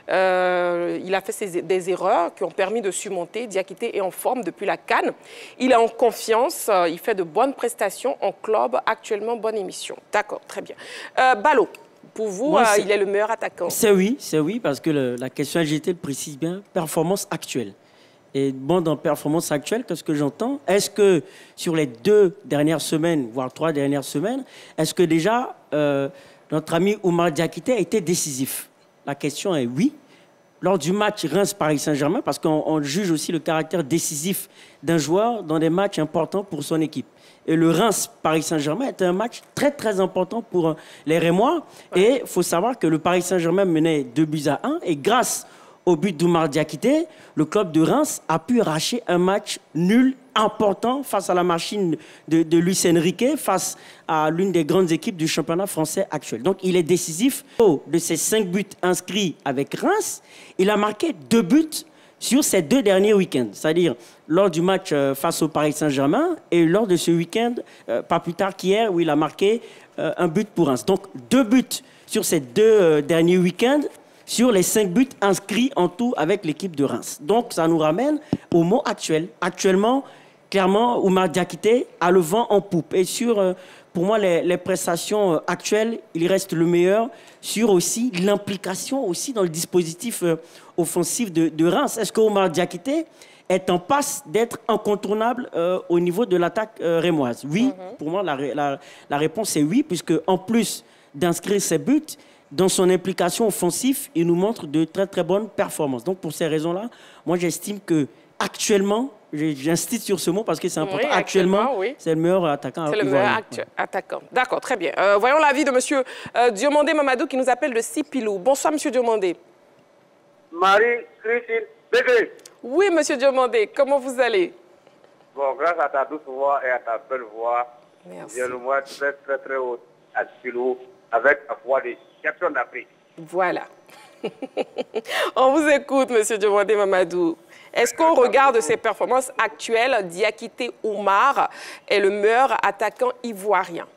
Il a fait des erreurs qui ont permis de surmonter. Diakité est en forme depuis la CAN. Il est en confiance. Il fait de bonnes prestations en club. Actuellement, bonne émission. » D'accord, très bien. Balo, pour vous, moi, il est le meilleur attaquant? C'est oui, parce que la question LGT le précise bien. Performance actuelle. Et bon, dans performance actuelle, qu'est-ce que j'entends? Est-ce que sur les 2 dernières semaines, voire 3 dernières semaines, est-ce que déjà notre ami Oumar Diakité a été décisif? La question est oui. Lors du match Reims-Paris Saint-Germain, parce qu'on juge aussi le caractère décisif d'un joueur dans des matchs importants pour son équipe. Et le Reims-Paris Saint-Germain était un match très, très important pour les Rémois. Et il faut savoir que le Paris Saint-Germain menait 2-1. Et grâce au but d'Oumar Diakité, le club de Reims a pu arracher un match nul important face à la machine de Luis Enrique, face à l'une des grandes équipes du championnat français actuel. Donc il est décisif. De ses 5 buts inscrits avec Reims, il a marqué 2 buts sur ces 2 derniers week-ends. C'est-à-dire lors du match face au Paris Saint-Germain et lors de ce week-end, pas plus tard qu'hier, où il a marqué un but pour Reims. Donc 2 buts sur ces 2 derniers week-ends, sur les 5 buts inscrits en tout avec l'équipe de Reims. Donc, ça nous ramène au mot actuel. Actuellement, clairement, Oumar Diakité a le vent en poupe. Et sur, pour moi, les prestations actuelles, il reste le meilleur sur aussi l'implication aussi dans le dispositif offensif de Reims. Est-ce que Oumar Diakité est en passe d'être incontournable au niveau de l'attaque rémoise? Oui, pour moi, la réponse est oui, puisque en plus d'inscrire ses buts, dans son implication offensive, il nous montre de très très bonnes performances. Donc pour ces raisons-là, moi j'estime que actuellement, j'insiste sur ce mot parce que c'est important, actuellement, oui. C'est le meilleur attaquant. C'est le meilleur attaquant. D'accord, très bien. Voyons l'avis de M. Diomandé Mamadou qui nous appelle de Sipilou. Bonsoir M. Diomandé. Marie-Christine Bégré. Oui, M. Diomandé, comment vous allez? Bon, grâce à ta douce voix et à ta belle voix, j'ai le moi très très très haut à Sipilou avec la voix des champions d'Afrique. Voilà. On vous écoute, M. Diomandé Mamadou. Est-ce qu'au regard de ses performances actuelles, Diakité Oumar est le meilleur attaquant ivoirien?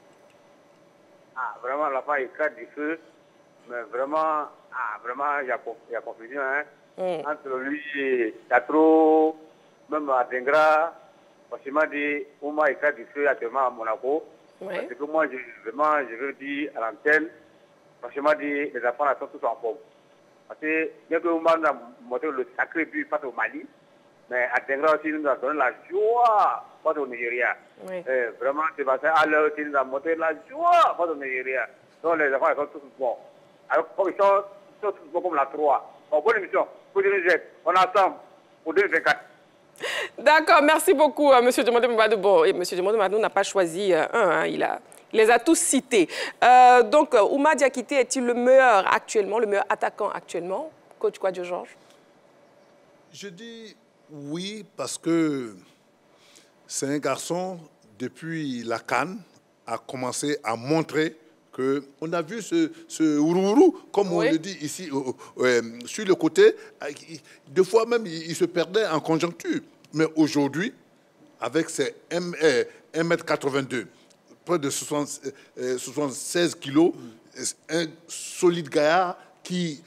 Ah, vraiment, la fin, il crée du feu. Mais vraiment, il y a confusion. Hein? Entre lui et Tatro, même à Dengra, franchement, Oumar, il crée du feu actuellement à Monaco. Oui. Parce que moi, je veux dire à l'antenne, franchement, les enfants là, sont tous en forme. Parce que bien que Oumar a montré le sacré but face au Mali, mais à Dengra aussi, nous a donné la joie face au Nigeria. Oui. Vraiment, Sébastien Haller aussi nous a montré la joie face au Nigeria. Donc les enfants ils sont tous bons. Alors, ils sont tous bons comme la 3. Bon, bonne émission. On est ensemble pour 2024. D'accord, merci beaucoup, M. Diomandé Mamadou. Bon, M. Diomandé Mamadou n'a pas choisi un, hein, il les a tous cités. Donc, Oumar Diakité est-il le meilleur actuellement, le meilleur attaquant actuellement? Coach Kouadio Georges? Je dis oui, parce que c'est un garçon, depuis la CAN, a commencé à montrer qu'on a vu ce ourou, comme on le dit ici, sur le côté. Deux fois même, il se perdait en conjoncture. Mais aujourd'hui, avec ses 1,82 m, près de 76 kilos, un solide gaillard qui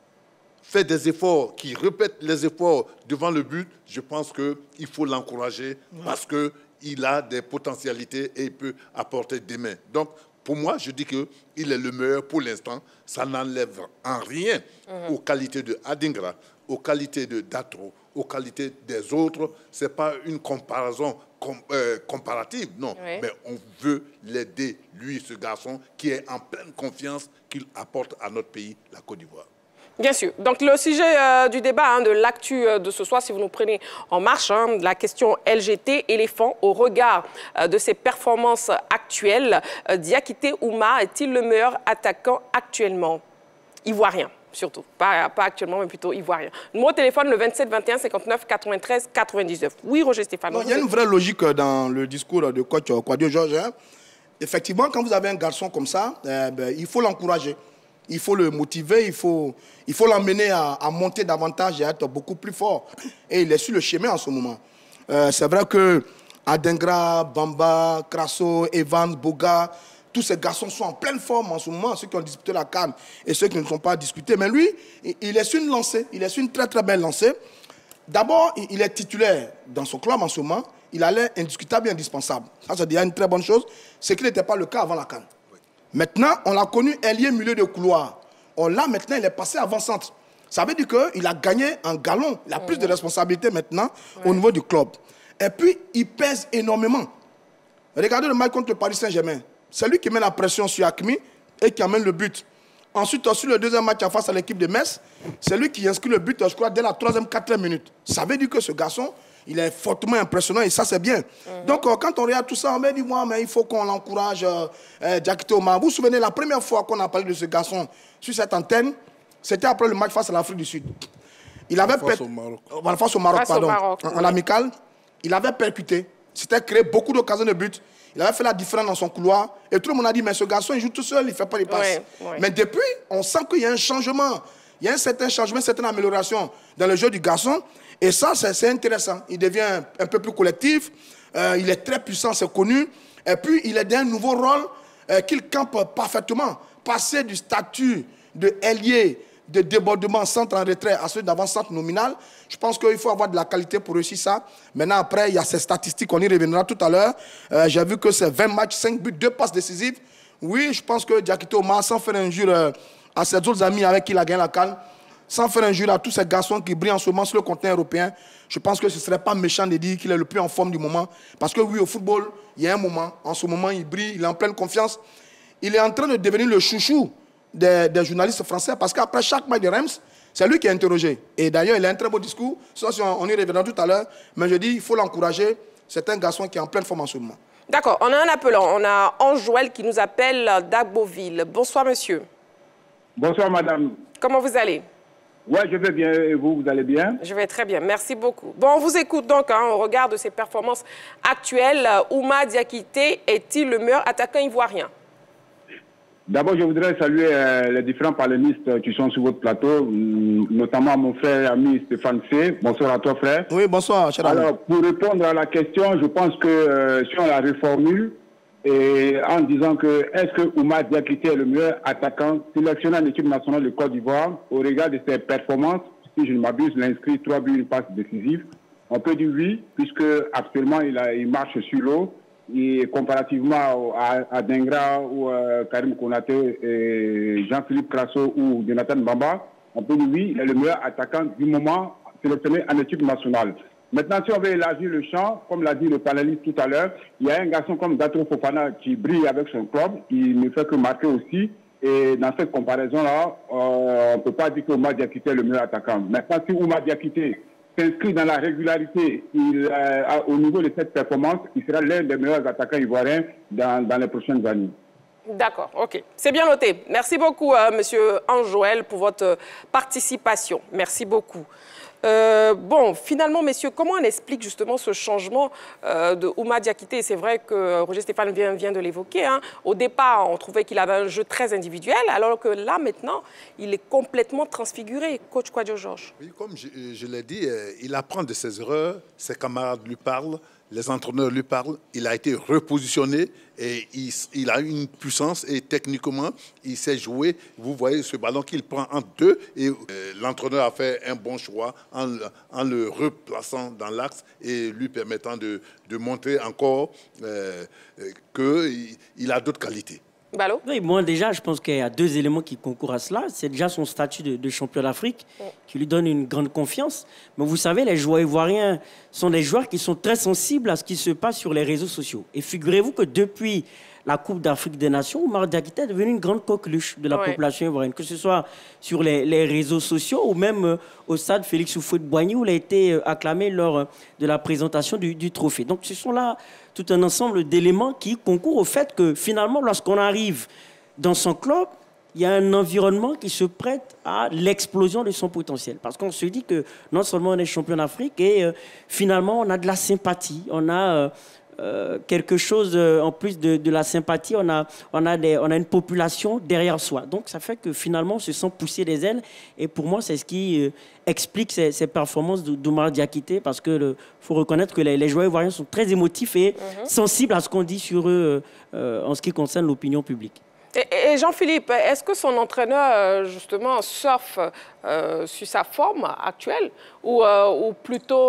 fait des efforts, qui répète les efforts devant le but, je pense qu'il faut l'encourager parce qu'il a des potentialités et il peut apporter des mains. Donc, pour moi, je dis qu'il est le meilleur pour l'instant. Ça n'enlève en rien aux qualités de Adingra, aux qualités de Datro, aux qualités des autres. Ce n'est pas une comparaison comparative, non. Oui. Mais on veut l'aider, lui, ce garçon, qui est en pleine confiance qu'il apporte à notre pays, la Côte d'Ivoire. Bien sûr. Donc, le sujet du débat, de l'actu de ce soir, si vous nous prenez en marche, la question LGT, éléphant, au regard de ses performances actuelles, Diakité Oumar est-il le meilleur attaquant actuellement? Ivoirien, surtout. Pas actuellement, mais plutôt ivoirien. Numéro de téléphone, le 27 21 59 93 99. Oui, Roger Stéphane. Il y a une vraie logique dans le discours de coach Kouadio Georges. Effectivement, quand vous avez un garçon comme ça, il faut l'encourager. Il faut le motiver, il faut l'emmener à monter davantage et à être beaucoup plus fort. Et il est sur le chemin en ce moment. C'est vrai que Adingra, Bamba, Krasso, Evans, Boga, tous ces garçons sont en pleine forme en ce moment, ceux qui ont disputé la CAN et ceux qui ne sont pas disputés. Mais lui, il est sur une lancée, il est sur une très très belle lancée. D'abord, il est titulaire dans son club en ce moment. Il a l'air indiscutable et indispensable. Ça, c'est déjà une très bonne chose. C'est qu'il n'était pas le cas avant la CAN. Maintenant, on l'a connu ailier milieu de couloir. Là, maintenant, il est passé avant-centre. Ça veut dire qu'il a gagné un galon. Il a plus de responsabilités maintenant au niveau du club. Et puis, il pèse énormément. Regardez le match contre le Paris Saint-Germain. C'est lui qui met la pression sur Hakimi et qui amène le but. Ensuite, sur le deuxième match face à l'équipe de Metz, c'est lui qui inscrit le but, je crois, dès la 3e, 4e minute. Ça veut dire que ce garçon, il est fortement impressionnant et ça, c'est bien. Donc, quand on regarde tout ça, on me dit, mais il faut qu'on l'encourage, Diakité Oumar. Vous vous souvenez, la première fois qu'on a parlé de ce garçon sur cette antenne, c'était après le match face à l'Afrique du Sud. Il avait face au Maroc, en amical. Il avait percuté. C'était créé beaucoup d'occasions de but. Il avait fait la différence dans son couloir. Et tout le monde a dit, mais ce garçon, il joue tout seul, il ne fait pas les passes. Mais depuis, on sent qu'il y a un changement. Il y a un certain changement, une certaine amélioration dans le jeu du garçon. Et ça, c'est intéressant. Il devient un peu plus collectif. Il est très puissant, c'est connu. Et puis, il est dans un nouveau rôle qu'il campe parfaitement. Passer du statut de ailier, de débordement, centre en retrait, à celui d'avant-centre nominal, je pense qu'il faut avoir de la qualité pour réussir ça. Maintenant, après, il y a ces statistiques, on y reviendra tout à l'heure. J'ai vu que c'est 20 matchs, 5 buts, 2 passes décisives. Oui, je pense que Diakité Oumar, sans faire injure à ses autres amis avec qui il a gagné la CAN, sans faire injure à tous ces garçons qui brillent en ce moment sur le continent européen, je pense que ce ne serait pas méchant de dire qu'il est le plus en forme du moment. Parce que oui, au football, il y a un moment, en ce moment, il brille, il est en pleine confiance. Il est en train de devenir le chouchou des journalistes français parce qu'après chaque match de Reims, c'est lui qui est interrogé. Et d'ailleurs, il a un très beau discours, ça, on y reviendra tout à l'heure, mais je dis, il faut l'encourager. C'est un garçon qui est en pleine forme en ce moment. D'accord, on a un appelant. On a Ange Joël qui nous appelle d'Agboville. Bonsoir, monsieur. Bonsoir, madame. Comment vous allez? Oui, je vais bien. Et vous, vous allez bien? Je vais très bien. Merci beaucoup. Bon, on vous écoute donc au regard de ses performances actuelles. Ouma Diakité est-il le meilleur attaquant ivoirien? D'abord, je voudrais saluer les différents panélistes qui sont sur votre plateau, notamment mon frère et ami Stéphane C. Bonsoir à toi, frère. Oui, bonsoir, cher ami. Alors, pour répondre à la question, je pense que si on la reformule, et en disant que est-ce que Ouma Diakité est le meilleur attaquant sélectionné en équipe nationale de Côte d'Ivoire au regard de ses performances, si je ne m'abuse, il a inscrit 3 buts, une passe décisive. On peut dire oui, puisque actuellement il marche sur l'eau. Et comparativement à Dengra ou Karim Konaté et Jean-Philippe Crasso ou Jonathan Bamba, on peut dire oui, il est le meilleur attaquant du moment sélectionné en équipe nationale. Maintenant, si on veut élargir le champ, comme l'a dit le panéliste tout à l'heure, il y a un garçon comme Datro Fofana qui brille avec son club, il ne fait que marquer aussi. Et dans cette comparaison-là, on ne peut pas dire que Ouma Diakité est le meilleur attaquant. Maintenant, si Ouma Diakité s'inscrit dans la régularité, au niveau de cette performance, il sera l'un des meilleurs attaquants ivoiriens dans les prochaines années. D'accord, ok. C'est bien noté. Merci beaucoup, monsieur Ange Joël, pour votre participation. Merci beaucoup. Bon, finalement, messieurs, comment on explique justement ce changement de Ouma Diakité? C'est vrai que Roger Stéphane vient de l'évoquer. Hein. Au départ, on trouvait qu'il avait un jeu très individuel, alors que là, maintenant, il est complètement transfiguré. Coach Kouadio Georges. Oui, comme je l'ai dit, il apprend de ses erreurs, ses camarades lui parlent, les entraîneurs lui parlent, il a été repositionné et il a une puissance et techniquement, il sait jouer. Vous voyez ce ballon qu'il prend en deux et l'entraîneur a fait un bon choix en le replaçant dans l'axe et lui permettant de montrer encore qu'il a d'autres qualités. Ballot? Oui, moi déjà, je pense qu'il y a 2 éléments qui concourent à cela. C'est déjà son statut de champion d'Afrique qui lui donne une grande confiance. Mais vous savez, les joueurs ivoiriens sont des joueurs qui sont très sensibles à ce qui se passe sur les réseaux sociaux. Et figurez-vous que depuis la Coupe d'Afrique des Nations, Ouma Diakité est devenu une grande coqueluche de la population ivoirienne, que ce soit sur les réseaux sociaux ou même au stade Félix Houphouët-Boigny où il a été acclamé lors de la présentation du trophée. Donc ce sont là tout un ensemble d'éléments qui concourent au fait que finalement, lorsqu'on arrive dans son club, il y a un environnement qui se prête à l'explosion de son potentiel. Parce qu'on se dit que non seulement on est champion d'Afrique, et finalement on a de la sympathie, on a quelque chose en plus de la sympathie, on a une population derrière soi. Donc ça fait que finalement on se sent pousser des ailes. Et pour moi, c'est ce qui explique ces performances d'Ouma Diakité, parce qu'il faut reconnaître que les joueurs ivoiriens sont très émotifs et sensibles à ce qu'on dit sur eux en ce qui concerne l'opinion publique. Et Jean-Philippe, est-ce que son entraîneur, justement, surfe sur sa forme actuelle ou plutôt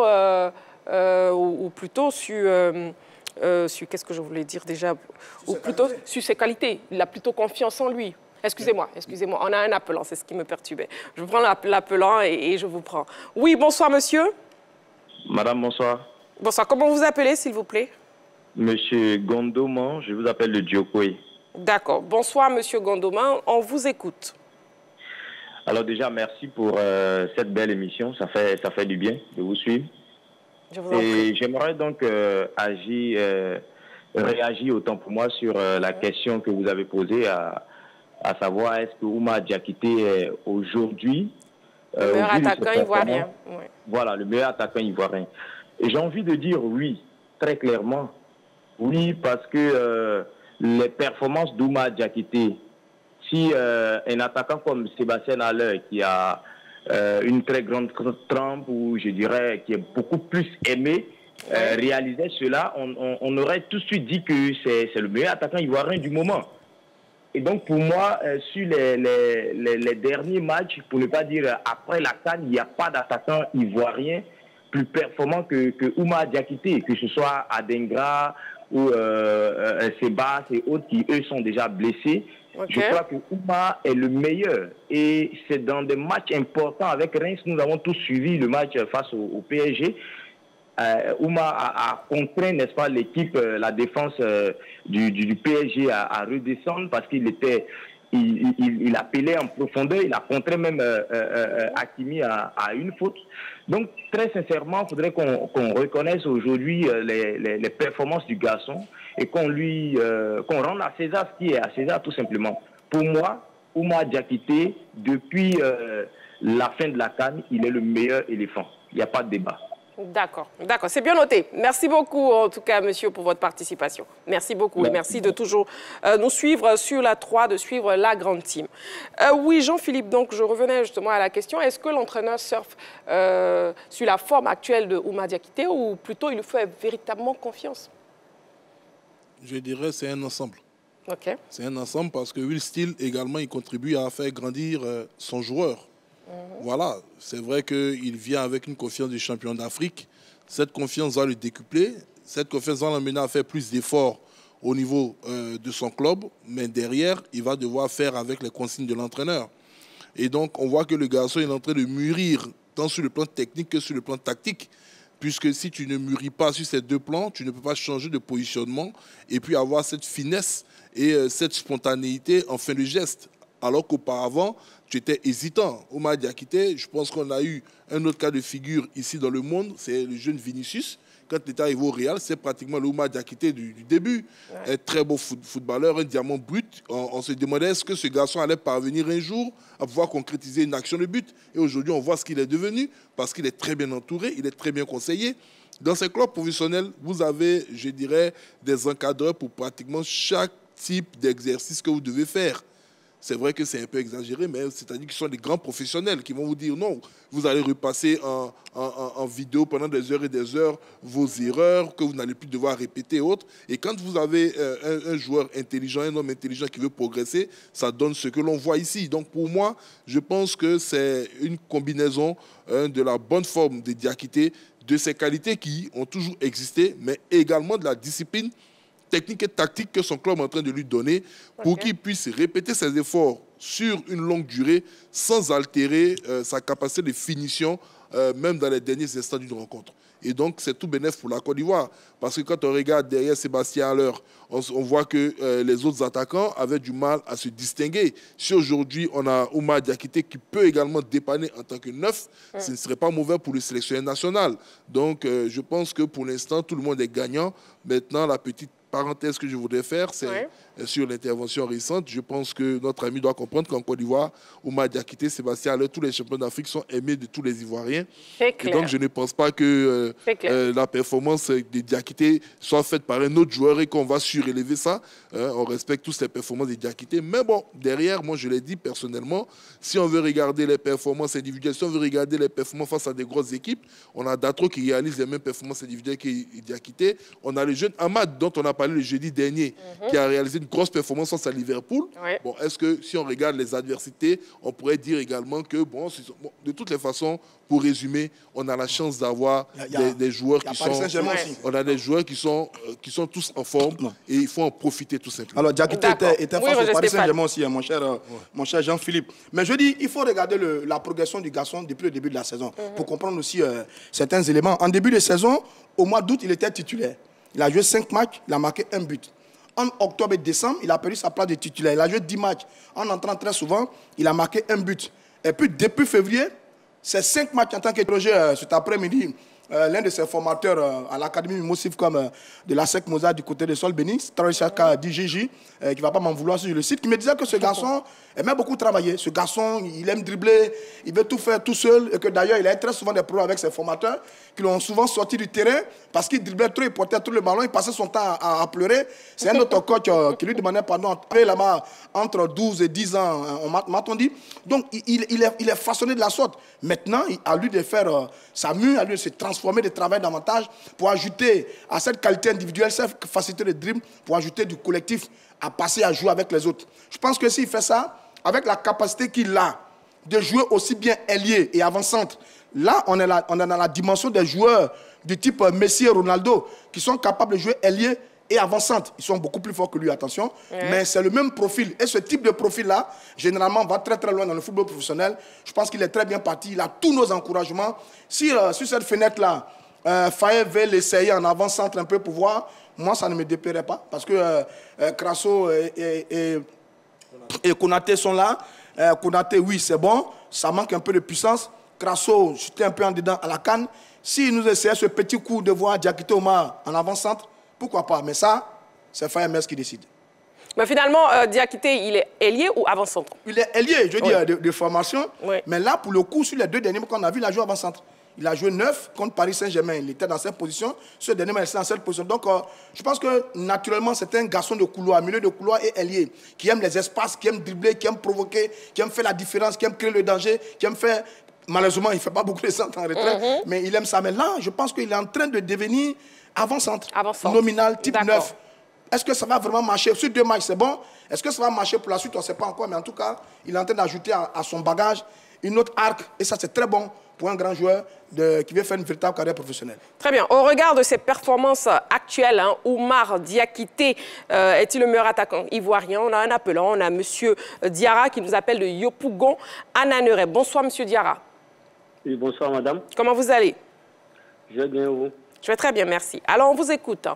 sur qu'est-ce que je voulais dire déjà, ou plutôt sur ses qualités? Il a plutôt confiance en lui. Excusez-moi, on a un appelant, c'est ce qui me perturbait. Je prends l'appelant et je vous prends. Oui, bonsoir monsieur. Madame, bonsoir. Bonsoir, comment vous appelez s'il vous plaît? Monsieur Gondoman, je vous appelle de Djokwe. D'accord, bonsoir monsieur Gondoman, on vous écoute. Alors déjà, merci pour cette belle émission, ça fait du bien de vous suivre. Et j'aimerais donc réagir autant pour moi sur la question que vous avez posée, à savoir est-ce que Ouma Diakité est aujourd'hui le meilleur attaquant ivoirien. Oui. Voilà, le meilleur attaquant ivoirien. Et j'ai envie de dire oui, très clairement. Oui, parce que les performances d'Ouma Diakité, si un attaquant comme Sébastien Haller, qui a une très grande trempe, ou je dirais qui est beaucoup plus aimé, réalisait cela, on aurait tout de suite dit que c'est le meilleur attaquant ivoirien du moment. Et donc pour moi, sur les derniers matchs, pour ne pas dire après la CAN, il n'y a pas d'attaquant ivoirien plus performant que Ouma Diakité, que ce soit Adengra ou Sebas et autres qui eux sont déjà blessés. Je crois que Ouma est le meilleur. Et c'est dans des matchs importants avec Reims, nous avons tous suivi le match face au PSG. Ouma a contraint, n'est-ce pas, l'équipe, la défense du PSG à redescendre parce qu'il était... Il appelait en profondeur, il a contraint même Hakimi à une faute. Donc, très sincèrement, il faudrait qu'on reconnaisse aujourd'hui les performances du garçon et qu'on rende à César ce qui est à César, tout simplement. Pour moi, Ouma Diakité, depuis la fin de la CAN, il est le meilleur éléphant. Il n'y a pas de débat. D'accord, d'accord, c'est bien noté. Merci beaucoup, en tout cas, monsieur, pour votre participation. Merci beaucoup et merci de toujours nous suivre sur la 3, de suivre la grande team. Oui, Jean-Philippe, donc je revenais justement à la question. Est-ce que l'entraîneur surfe sur la forme actuelle de Ouma Diakité ou plutôt il lui fait véritablement confiance? Je dirais c'est un ensemble. Ok. C'est un ensemble parce que Will Steele également, il contribue à faire grandir son joueur. Voilà, c'est vrai qu'il vient avec une confiance du champion d'Afrique. Cette confiance va le décupler. Cette confiance va l'amener à faire plus d'efforts au niveau de son club. Mais derrière, il va devoir faire avec les consignes de l'entraîneur. Et donc, on voit que le garçon est en train de mûrir, tant sur le plan technique que sur le plan tactique. Puisque si tu ne mûris pas sur ces deux plans, tu ne peux pas changer de positionnement et puis avoir cette finesse et cette spontanéité en fin de geste. Alors qu'auparavant, tu étais hésitant. Ouma Diakité, je pense qu'on a eu un autre cas de figure ici dans le monde, c'est le jeune Vinicius. Quand il est arrivé au Real, c'est pratiquement le Ouma Diakité du début. Ouais. Un très beau footballeur, un diamant brut. On se demandait est-ce que ce garçon allait parvenir un jour à pouvoir concrétiser une action de but. Et aujourd'hui, on voit ce qu'il est devenu parce qu'il est très bien entouré, il est très bien conseillé. Dans ces clubs professionnels, vous avez, je dirais, des encadreurs pour pratiquement chaque type d'exercice que vous devez faire. C'est vrai que c'est un peu exagéré, mais c'est-à-dire qu'ils sont des grands professionnels qui vont vous dire non, vous allez repasser en vidéo pendant des heures et des heures vos erreurs, que vous n'allez plus devoir répéter et autres. Et quand vous avez un joueur intelligent, un homme intelligent qui veut progresser, ça donne ce que l'on voit ici. Donc pour moi, je pense que c'est une combinaison de la bonne forme de Diakité, de ses qualités qui ont toujours existé, mais également de la discipline technique et tactique que son club est en train de lui donner pour qu'il puisse répéter ses efforts sur une longue durée sans altérer sa capacité de finition, même dans les derniers instants d'une rencontre. Et donc, c'est tout bénéfice pour la Côte d'Ivoire. Parce que quand on regarde derrière Sébastien Haller, on voit que les autres attaquants avaient du mal à se distinguer. Si aujourd'hui, on a Ouma Diakité qui peut également dépanner en tant que neuf, ce ne serait pas mauvais pour le sélectionneur national. Donc, je pense que pour l'instant, tout le monde est gagnant. Maintenant, la petite parenthèse que je voudrais faire, c'est sur l'intervention récente. Je pense que notre ami doit comprendre qu'en Côte d'Ivoire, Ouma Diakité, Sébastien Haller, tous les champions d'Afrique sont aimés de tous les Ivoiriens. Et donc, je ne pense pas que la performance de Diakité soit faite par un autre joueur et qu'on va surélever ça. On respecte tous les performances de Diakité. Mais bon, derrière, moi, je l'ai dit personnellement, si on veut regarder les performances individuelles, si on veut regarder les performances face à des grosses équipes, on a Datro qui réalise les mêmes performances individuelles que Diakité. On a le jeune Amad, dont on a parlé le jeudi dernier, qui a réalisé une grosse performance face à Liverpool. Bon, est-ce que si on regarde les adversités, on pourrait dire également que, bon, de toutes les façons, pour résumer, on a la chance d'avoir des joueurs qui sont... On a des joueurs qui sont tous en forme et il faut en profiter tout simplement. Alors, Diakité était face au Paris Saint-Germain aussi, mon cher Jean-Philippe. Mais je dis, il faut regarder la progression du garçon depuis le début de la saison pour comprendre aussi certains éléments. En début de saison, au mois d'août, il était titulaire. Il a joué 5 matchs, il a marqué 1 but. En octobre et décembre, il a perdu sa place de titulaire. Il a joué 10 matchs. En entrant très souvent, il a marqué 1 but. Et puis, depuis février, c'est 5 matchs en tant qu'étranger cet après-midi. L'un de ses formateurs à l'Académie Mimosif comme de la SEC Mozart du côté de Sol Bénin, Traoré DJJ, qui ne va pas m'en vouloir sur le site, qui me disait que ce garçon aimait beaucoup travailler. Ce garçon, il aime dribbler, il veut tout faire tout seul, et que d'ailleurs, il a très souvent des problèmes avec ses formateurs, qui l'ont souvent sorti du terrain parce qu'il driblait trop, il portait trop le ballon, il passait son temps à pleurer. C'est un autre coach qui lui demandait pardon là-bas entre 12 et 10 ans, m'a-t-on dit. Donc, il est façonné de la sorte. Maintenant, à lui de faire sa mue, à lui de se transformer, de travailler davantage pour ajouter à cette qualité individuelle, cette facilité de dribble, pour ajouter du collectif à passer à jouer avec les autres. Je pense que s'il fait ça, avec la capacité qu'il a de jouer aussi bien ailier et avant-centre, là, on est dans la dimension des joueurs du type Messi et Ronaldo qui sont capables de jouer ailier et avant-centre, ils sont beaucoup plus forts que lui, attention. Mais c'est le même profil. Et ce type de profil-là, généralement, va très très loin dans le football professionnel. Je pense qu'il est très bien parti. Il a tous nos encouragements. Si sur cette fenêtre-là, Faye veut l'essayer en avant-centre un peu pour voir, moi, ça ne me déplairait pas. Parce que Crasso et Konaté sont là. Konaté, oui, c'est bon. Ça manque un peu de puissance. Crasso, j'étais un peu en dedans à la canne. S'il nous essayait ce petit coup de voir Diakité Oumar en avant-centre, pourquoi pas? Mais ça, c'est Faye Mers qui décide. Mais finalement, Diakité, il est ailier ou avant-centre? Il est ailier, je dis, de formation. Mais là, pour le coup, sur les 2 derniers mois qu'on a vu, il a joué avant-centre. Il a joué 9 contre Paris Saint-Germain. Il était dans cette position. Ce dernier mois, il était dans cette position. Donc, je pense que, naturellement, c'est un garçon de couloir, milieu de couloir et ailier, qui aime les espaces, qui aime dribbler, qui aime provoquer, qui aime faire la différence, qui aime créer le danger, qui aime faire... Malheureusement, il ne fait pas beaucoup de centres en retrait, mais il aime ça. Mais là, je pense qu'il est en train de devenir avant-centre, nominal, type 9. Est-ce que ça va vraiment marcher? Sur 2 matchs, c'est bon. Est-ce que ça va marcher pour la suite? On ne sait pas encore. Mais en tout cas, il est en train d'ajouter à son bagage une autre arc. Et ça, c'est très bon pour un grand joueur qui veut faire une véritable carrière professionnelle. Très bien. Au regard de ses performances actuelles, Oumar Diakité est-il le meilleur attaquant ivoirien? On a un appelant. On a M. Diarra qui nous appelle de Yopougon, Ananere. Bonsoir, M. Diarra. Oui, bonsoir, madame. Comment vous allez? Je vais bien, vous? Je vais très bien, merci. Alors, on vous écoute.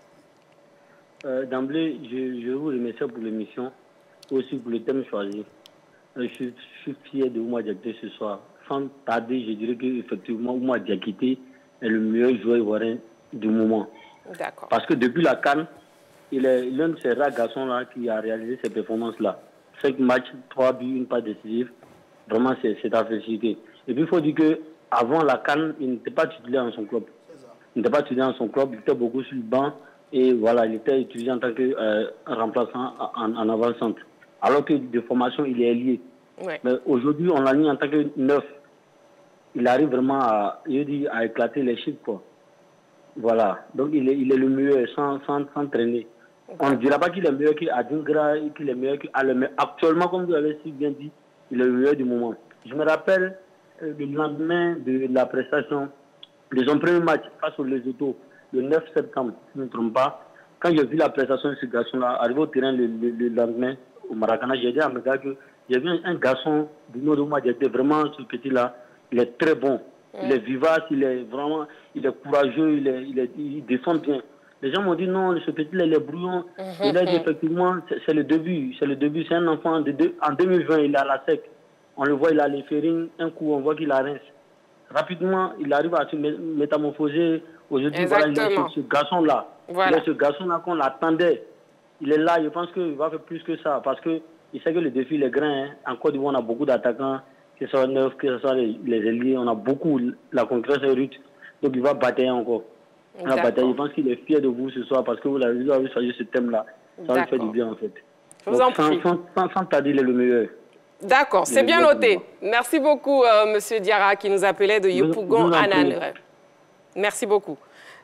D'emblée, je vous remercie pour l'émission, aussi pour le thème choisi. Je suis fier de Oumar Diakité ce soir. Sans tarder, je dirais qu'effectivement, Oumar Diakité est le meilleur joueur ivoirien du moment. D'accord. Parce que depuis la CAN, il est l'un de ces rares garçons-là qui a réalisé ces performances-là. 5 matchs, 3 buts, une passe décisive. Vraiment, c'est à féliciter. Et puis, il faut dire qu'avant la CAN, il n'était pas titulaire dans son club. Il n'était pas titulaire dans son club, il était beaucoup sur le banc. Et voilà, il était utilisé en tant que remplaçant en avant-centre. Alors que de formation, il est ailier. Ouais. Mais aujourd'hui, on l'a mis en tant que 9. Il arrive vraiment à éclater les chiffres, quoi. Voilà. Donc, il est le meilleur sans traîner. On ne dira pas qu'il est meilleur qu'Adingra, qu'il est meilleur qu'Alem. Mais actuellement, comme vous l'avez si bien dit, il est le meilleur du moment. Je me rappelle le lendemain de la prestation de son premier match face aux Lesotho, le 9 septembre, si je ne me trompe pas. Quand j'ai vu la prestation de ce garçon-là, arrivé au terrain le lendemain, au Maracana, j'ai dit à mes gars que j'ai vu un garçon du nom de moi, j'étais vraiment ce petit-là, il est très bon. Il est vivace, il est courageux, il défend bien. Les gens m'ont dit non, ce petit-là, il est brouillon. Il a dit effectivement, c'est le début. C'est un enfant. En 2020, il est à la sec. On le voit, il a les ferrings. Un coup, on voit qu'il a rince. Rapidement, il arrive à se métamorphoser. Aujourd'hui, voilà, il est ce garçon-là. Voilà. Il est ce garçon-là qu'on l'attendait. Il est là, je pense qu'il va faire plus que ça. Parce qu'il sait que le défi, il est grand. Hein. En Côte d'Ivoire, on a beaucoup d'attaquants, que ce soit neuf, que ce soit les ailiers. On a beaucoup. La concurrence est rude. Donc, il va batailler encore. Je pense qu'il est fier de vous ce soir parce que vous avez choisi ce thème-là. Ça lui fait du bien, en fait. Je vous en prie. Sans tarder, il est le meilleur. D'accord, c'est bien noté. Merci beaucoup, M. Diarra, qui nous appelait de Yopougon Ananere. Merci beaucoup.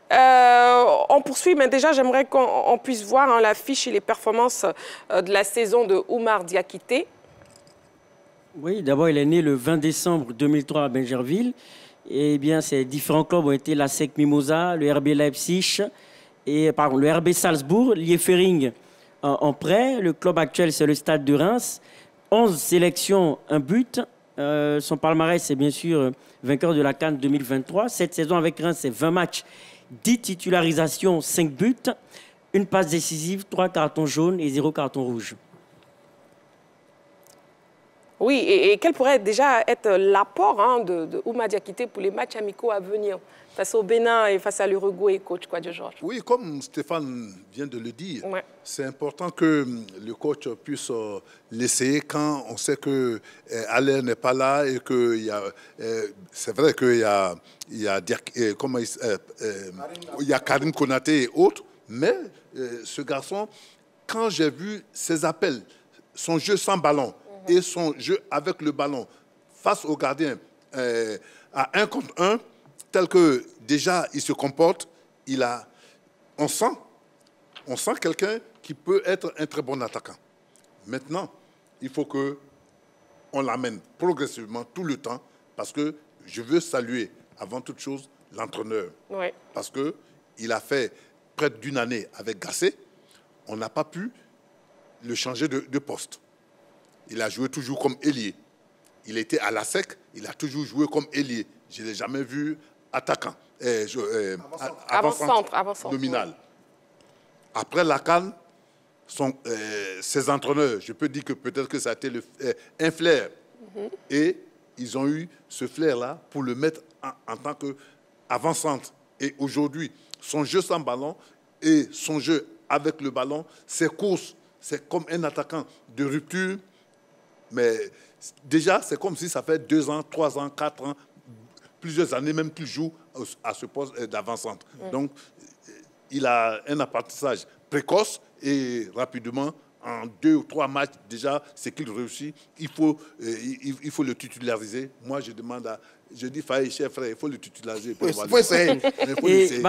On poursuit, mais déjà, j'aimerais qu'on puisse voir la fiche et les performances de la saison de Oumar Diakité. Oui, d'abord, il est né le 20 décembre 2003 à Benjerville. Et bien, ces différents clubs ont été la SEC Mimosa, le RB Leipzig, le RB Salzbourg, Liefering en prêt. Le club actuel, c'est le Stade de Reims. 11 sélections, 1 but. Son palmarès, c'est bien sûr vainqueur de la CAN 2023. Cette saison avec Reims, c'est 20 matchs, 10 titularisations, 5 buts, une passe décisive, 3 cartons jaunes et 0 carton rouge. Oui, et quel pourrait déjà être l'apport de Oumar Diakité pour les matchs amicaux à venir face au Bénin et face à l'Uruguay, coach Kouadio-Georges? Oui, comme Stéphane vient de le dire, c'est important que le coach puisse l'essayer quand on sait que Alain n'est pas là et que c'est vrai qu'il y a Karim Konaté et autres, mais ce garçon, quand j'ai vu ses appels, son jeu sans ballon, et son jeu avec le ballon face au gardien à 1 contre 1, tel que déjà il se comporte, on sent quelqu'un qui peut être un très bon attaquant. Maintenant, il faut qu'on l'amène progressivement tout le temps parce que je veux saluer avant toute chose l'entraîneur. Oui. Parce qu'il a fait près d'une année avec Gassé, on n'a pas pu le changer de poste. Il a joué toujours comme ailier. Il était à la SEC, il a toujours joué comme ailier. Je ne l'ai jamais vu attaquant, avant-centre nominal. Après la CAN, ses entraîneurs, je peux dire que peut-être que ça a été un flair. Et ils ont eu ce flair-là pour le mettre en tant qu'avant-centre. Et aujourd'hui, son jeu sans ballon et son jeu avec le ballon, ses courses, c'est comme un attaquant de rupture. Mais déjà, c'est comme si ça fait 2 ans, 3 ans, 4 ans, plusieurs années même qu'il joue à ce poste d'avant-centre. Donc, il a un apprentissage précoce et rapidement, en 2 ou 3 matchs déjà, c'est qu'il réussit. Il faut le titulariser. Moi, je demande à... Je dis, Faye, cher frère, il faut le titulariser. Il faut essayer. Oui,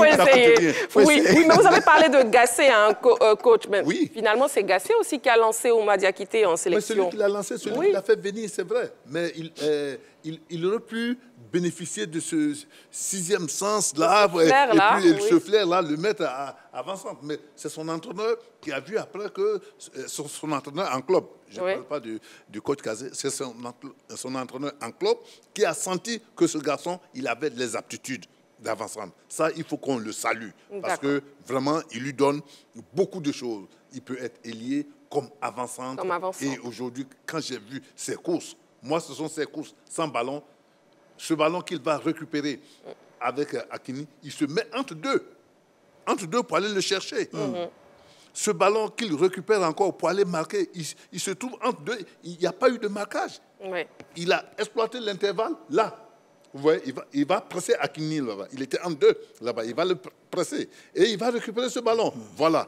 mais vous avez parlé de Gassé, hein, coach. Mais oui. Finalement, c'est Gassé aussi qui a lancé Ouma Diakité en sélection. Mais celui qui l'a lancé, celui qui l'a fait venir, c'est vrai. Mais il aurait pu bénéficier de ce 6e sens-là, ce flair-là, le mettre avant-centre. Mais c'est son entraîneur qui a vu après que son entraîneur en club, je ne parle pas du coach Kazé, c'est son entraîneur en club qui a senti que ce garçon, il avait les aptitudes d'avant-centre. Ça, il faut qu'on le salue. Parce que vraiment, il lui donne beaucoup de choses. Il peut être ailier comme avant-centre. Et aujourd'hui, quand j'ai vu ses courses, moi, ce sont ses courses sans ballon. Ce ballon qu'il va récupérer avec Hakimi, il se met entre deux pour aller le chercher. Ce ballon qu'il récupère encore pour aller marquer, il se trouve entre deux. Il n'y a pas eu de marquage. Il a exploité l'intervalle là. Vous voyez, il va presser Hakimi là-bas. Il était entre deux là-bas. Il va le presser et il va récupérer ce ballon. Voilà.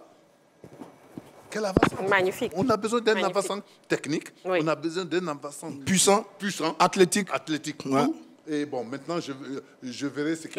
Quel avant-centre. Magnifique. On a besoin d'un avant-centre technique. On a besoin d'un avant-centre puissant, athlétique. Ouais. Et bon, maintenant, je verrai ce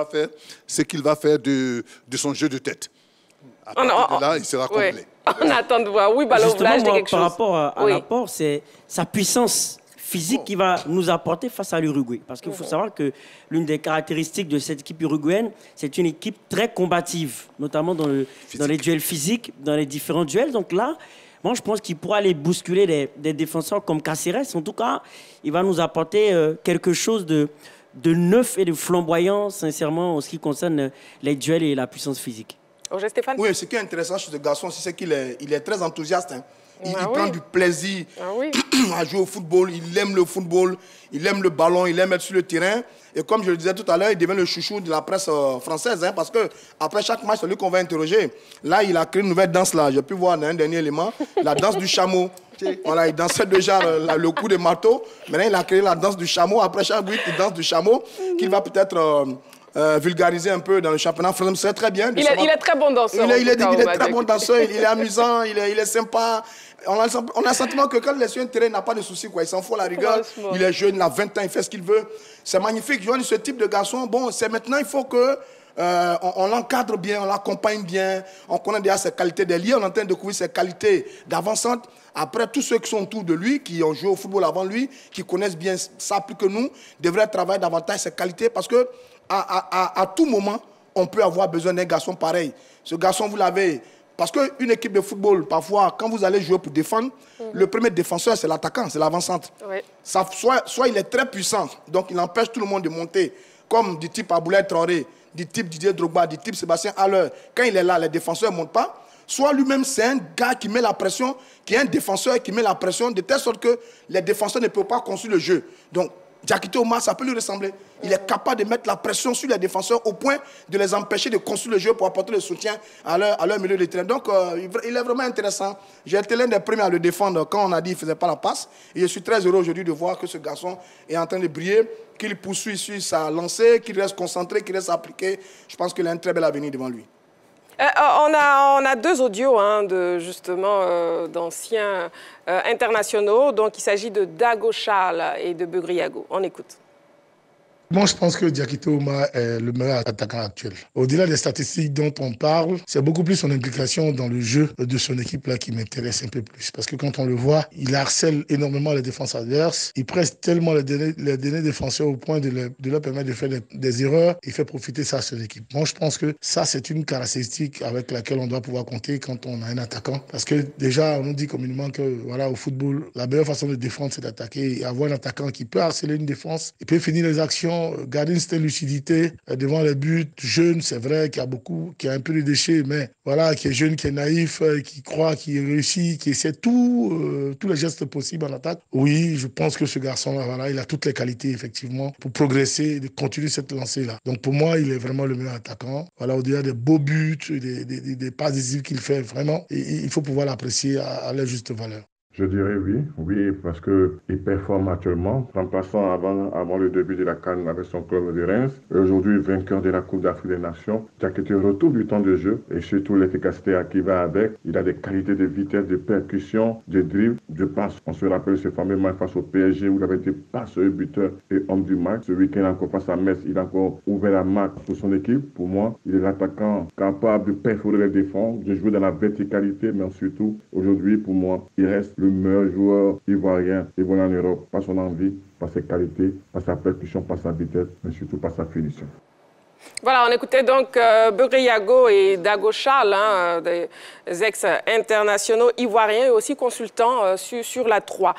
qu'il va faire de son jeu de tête. À partir de là, il sera complet. On attend de voir. Oui, Balo, justement, là, moi, par rapport à l'apport, c'est sa puissance physique qui va nous apporter face à l'Uruguay. Parce qu'il faut savoir que l'une des caractéristiques de cette équipe uruguayenne, c'est une équipe très combative, notamment dans les duels physiques, dans les différents duels. Donc là, moi, je pense qu'il pourra aller bousculer des défenseurs comme Cáceres. En tout cas, il va nous apporter quelque chose de neuf et de flamboyant, sincèrement, en ce qui concerne les duels et la puissance physique. Stéphane? Oui, ce qui est intéressant chez ce garçon, c'est qu'il est très enthousiaste. Hein. Il prend du plaisir à jouer au football. Il aime le football, il aime le ballon, il aime être sur le terrain. Et comme je le disais tout à l'heure, il devient le chouchou de la presse française. Hein, parce qu'après chaque match, c'est lui qu'on va interroger. Là, il a créé une nouvelle danse. Là. J'ai pu voir un dernier élément, la danse du chameau. Voilà, il dansait déjà le coup de marteau. Maintenant, il a créé la danse du chameau. Après chaque but, il danse du chameau, qu'il va peut-être... vulgariser un peu dans le championnat français, c'est très bien. Il est très bon danseur. Il est très bon danseur, il est amusant, il est sympa. On a le sentiment que quand il est sur un terrain, il n'a pas de soucis. Il s'en fout à la rigueur. Il est jeune, il a 20 ans, il fait ce qu'il veut. C'est magnifique. Je vois ce type de garçon. Bon, c'est maintenant, il faut que on l'encadre bien, on l'accompagne bien. On connaît déjà ses qualités d'ailier, on est en train de découvrir ses qualités d'avancante. Après, tous ceux qui sont autour de lui, qui ont joué au football avant lui, qui connaissent bien ça plus que nous, devraient travailler davantage ses qualités parce que à tout moment, on peut avoir besoin d'un garçon pareil. Ce garçon, vous l'avez... Parce qu'une équipe de football, parfois, quand vous allez jouer pour défendre, le premier défenseur, c'est l'attaquant, c'est l'avant-centre. Soit il est très puissant, donc il empêche tout le monde de monter, comme du type Aboulaye Traoré, du type Didier Drogba, du type Sébastien Haller. Quand il est là, les défenseurs ne montent pas. Soit lui-même, c'est un gars qui met la pression, qui est un défenseur qui met la pression, de telle sorte que les défenseurs ne peuvent pas construire le jeu. Donc, Diakité Oumar, ça peut lui ressembler. Il est capable de mettre la pression sur les défenseurs au point de les empêcher de construire le jeu pour apporter le soutien à leur milieu de terrain. Donc, il est vraiment intéressant. J'ai été l'un des premiers à le défendre quand on a dit qu'il ne faisait pas la passe. Et je suis très heureux aujourd'hui de voir que ce garçon est en train de briller, qu'il poursuit sur sa lancée, qu'il reste concentré, qu'il reste appliqué. Je pense qu'il a un très bel avenir devant lui. On a 2 audios justement d'anciens internationaux. Donc, il s'agit de Dago Charles et de Begriago. On écoute. Moi, je pense que Diakité Oumar est le meilleur attaquant actuel. Au-delà des statistiques dont on parle, c'est beaucoup plus son implication dans le jeu de son équipe-là qui m'intéresse un peu plus. Parce que quand on le voit, il harcèle énormément les défenses adverses. Il presse tellement les derniers défenseurs au point de leur permettre de faire des erreurs. Il fait profiter ça à son équipe. Moi, je pense que ça, c'est une caractéristique avec laquelle on doit pouvoir compter quand on a un attaquant. Parce que déjà, on nous dit communément que voilà, au football, la meilleure façon de défendre, c'est d'attaquer. Et avoir un attaquant qui peut harceler une défense, il peut finir les actions, garder une certaine lucidité devant les buts. Jeune, c'est vrai qu'il y a beaucoup, qui a un peu de déchets, mais voilà, qui est jeune, qui est naïf, qui croit, qui réussit, qui essaie tous les gestes possibles en attaque. Oui, je pense que ce garçon-là, voilà, il a toutes les qualités, effectivement, pour progresser et de continuer cette lancée-là. Donc pour moi, il est vraiment le meilleur attaquant. Voilà, au-delà des beaux buts, des passes décisives qu'il fait, vraiment, il faut pouvoir l'apprécier à leur juste valeur. Je dirais oui, parce qu'il performe actuellement, remplaçant avant le début de la CAN avec son club de Reims. Et aujourd'hui, vainqueur de la Coupe d'Afrique des Nations. Diakité retrouve du temps de jeu et surtout l'efficacité qui va avec. Il a des qualités de vitesse, de percussion, de dribble, de passe. On se rappelle ce fameux match face au PSG où il avait été passeur, buteur et homme du match. Ce week-end, encore face à Metz, il a encore ouvert la marque pour son équipe. Pour moi, il est l'attaquant capable de perforer les défenses, de jouer dans la verticalité, mais surtout, aujourd'hui, pour moi, il reste le meilleur joueur ivoirien évoluant en Europe, par son envie, par ses qualités, par sa percussion, par sa vitesse, mais surtout par sa finition. Voilà, on écoutait donc Begré Yago et Dago Charles, des ex-internationaux ivoiriens et aussi consultants sur la 3.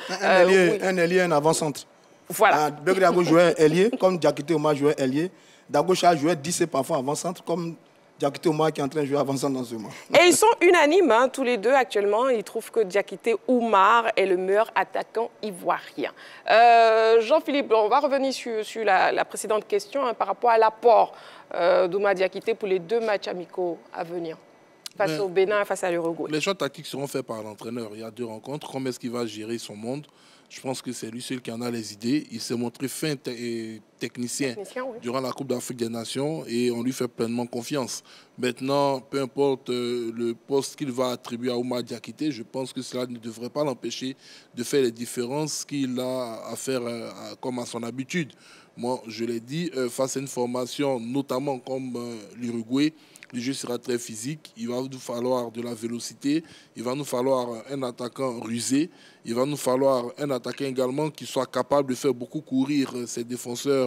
Un ailier, un avant-centre. Voilà. Begré Yago jouait ailier, comme Diakité Oumar jouait ailier. Dago Charles jouait 10 et parfois avant-centre, comme Diakité Oumar qui est en train de jouer avant-centre dans ce moment. Et ils sont unanimes, tous les deux actuellement. Ils trouvent que Diakité Oumar est le meilleur attaquant ivoirien. Jean-Philippe, on va revenir sur la précédente question par rapport à l'apport d'Oumar Diakité pour les 2 matchs amicaux à venir, face au Bénin et face à l'Uruguay. Les choix tactiques seront faits par l'entraîneur. Il y a 2 rencontres. Comment est-ce qu'il va gérer son monde? Je pense que c'est lui seul qui en a les idées. Il s'est montré fin technicien oui, durant la Coupe d'Afrique des Nations et on lui fait pleinement confiance. Maintenant, peu importe le poste qu'il va attribuer à Oumar Diakité, je pense que cela ne devrait pas l'empêcher de faire les différences qu'il a à faire comme à son habitude. Moi, je l'ai dit, face à une formation, notamment comme l'Uruguay, le jeu sera très physique, il va nous falloir de la vélocité, il va nous falloir un attaquant rusé, il va nous falloir un attaquant également qui soit capable de faire beaucoup courir ses défenseurs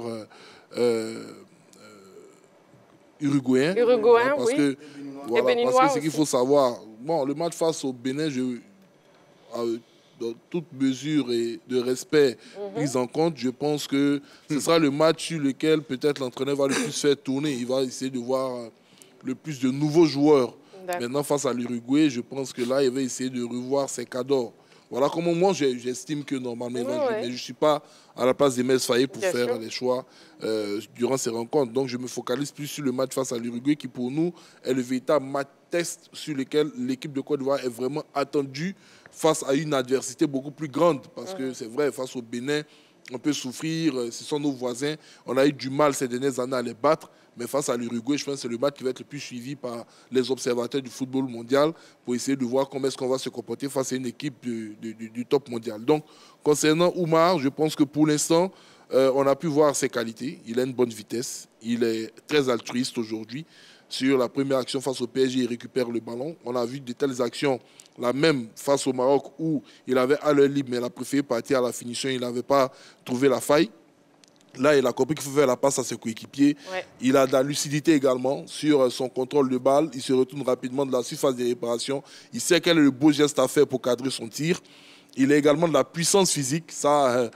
uruguayen, parce oui. Que, voilà, parce que ce qu'il faut savoir, bon, le match face au Bénin, dans toute mesure et de respect prise en compte, je pense que ce sera le match sur lequel peut-être l'entraîneur va le plus faire tourner. Il va essayer de voir le plus de nouveaux joueurs. Maintenant, face à l'Uruguay, je pense que là, il va essayer de revoir ses cadors. Voilà comment moi, j'estime que normalement, mais je ne suis pas à la place d'Emez Faye pour faire les choix durant ces rencontres. Donc, je me focalise plus sur le match face à l'Uruguay qui, pour nous, est le véritable match test sur lequel l'équipe de Côte d'Ivoire est vraiment attendue face à une adversité beaucoup plus grande. Parce que c'est vrai, face au Bénin, on peut souffrir, ce sont nos voisins. On a eu du mal ces dernières années à les battre. Mais face à l'Uruguay, je pense que c'est le match qui va être le plus suivi par les observateurs du football mondial pour essayer de voir comment est-ce qu'on va se comporter face à une équipe du top mondial. Donc, concernant Oumar, je pense que pour l'instant, on a pu voir ses qualités. Il a une bonne vitesse. Il est très altruiste aujourd'hui. Sur la première action face au PSG, il récupère le ballon. On a vu de telles actions, la même face au Maroc, où il avait à l'heure libre, mais il a préféré partir à la finition. Il n'avait pas trouvé la faille. Là, il a compris qu'il faut faire la passe à ses coéquipiers. Ouais. Il a de la lucidité également sur son contrôle de balle. Il se retourne rapidement de la surface des réparations. Il sait quel est le beau geste à faire pour cadrer son tir. Il a également de la puissance physique. Ça,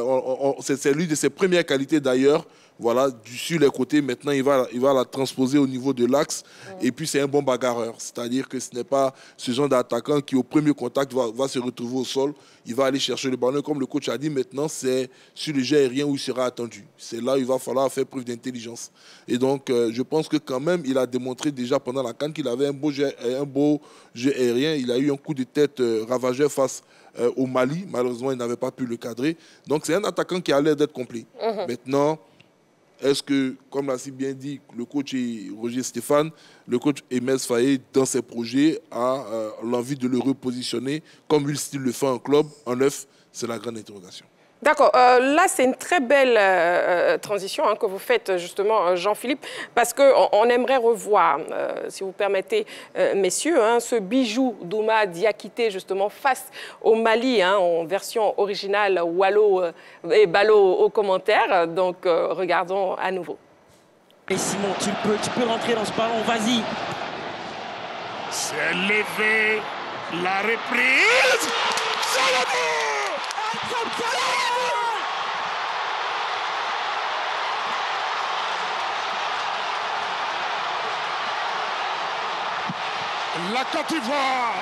c'est l'une de ses premières qualités d'ailleurs. Voilà, sur les côtés, maintenant, il va la transposer au niveau de l'axe. Et puis, c'est un bon bagarreur. C'est-à-dire que ce n'est pas ce genre d'attaquant qui, au premier contact, va se retrouver au sol. Il va aller chercher le ballon. Comme le coach a dit, maintenant, c'est sur le jeu aérien où il sera attendu. C'est là où il va falloir faire preuve d'intelligence. Et donc, je pense que quand même, il a démontré déjà pendant la CAN qu'il avait un beau jeu aérien. Il a eu un coup de tête ravageur face au Mali. Malheureusement, il n'avait pas pu le cadrer. Donc, c'est un attaquant qui a l'air d'être complet. Maintenant, est-ce que, comme l'a si bien dit le coach Roger Stéphane, le coach Emez Faye, dans ses projets, a l'envie de le repositionner comme il le fait en club, en neuf? C'est la grande interrogation. D'accord. Là, c'est une très belle transition que vous faites, justement, Jean-Philippe, parce qu'on aimerait revoir, si vous permettez, messieurs, ce bijou d'Ouma Diakité, justement, face au Mali, en version originale, Wallo et Balo aux commentaires. Donc, regardons à nouveau. Et Simon, tu peux rentrer dans ce ballon, vas-y. C'est levé, la reprise. La Côte d'Ivoire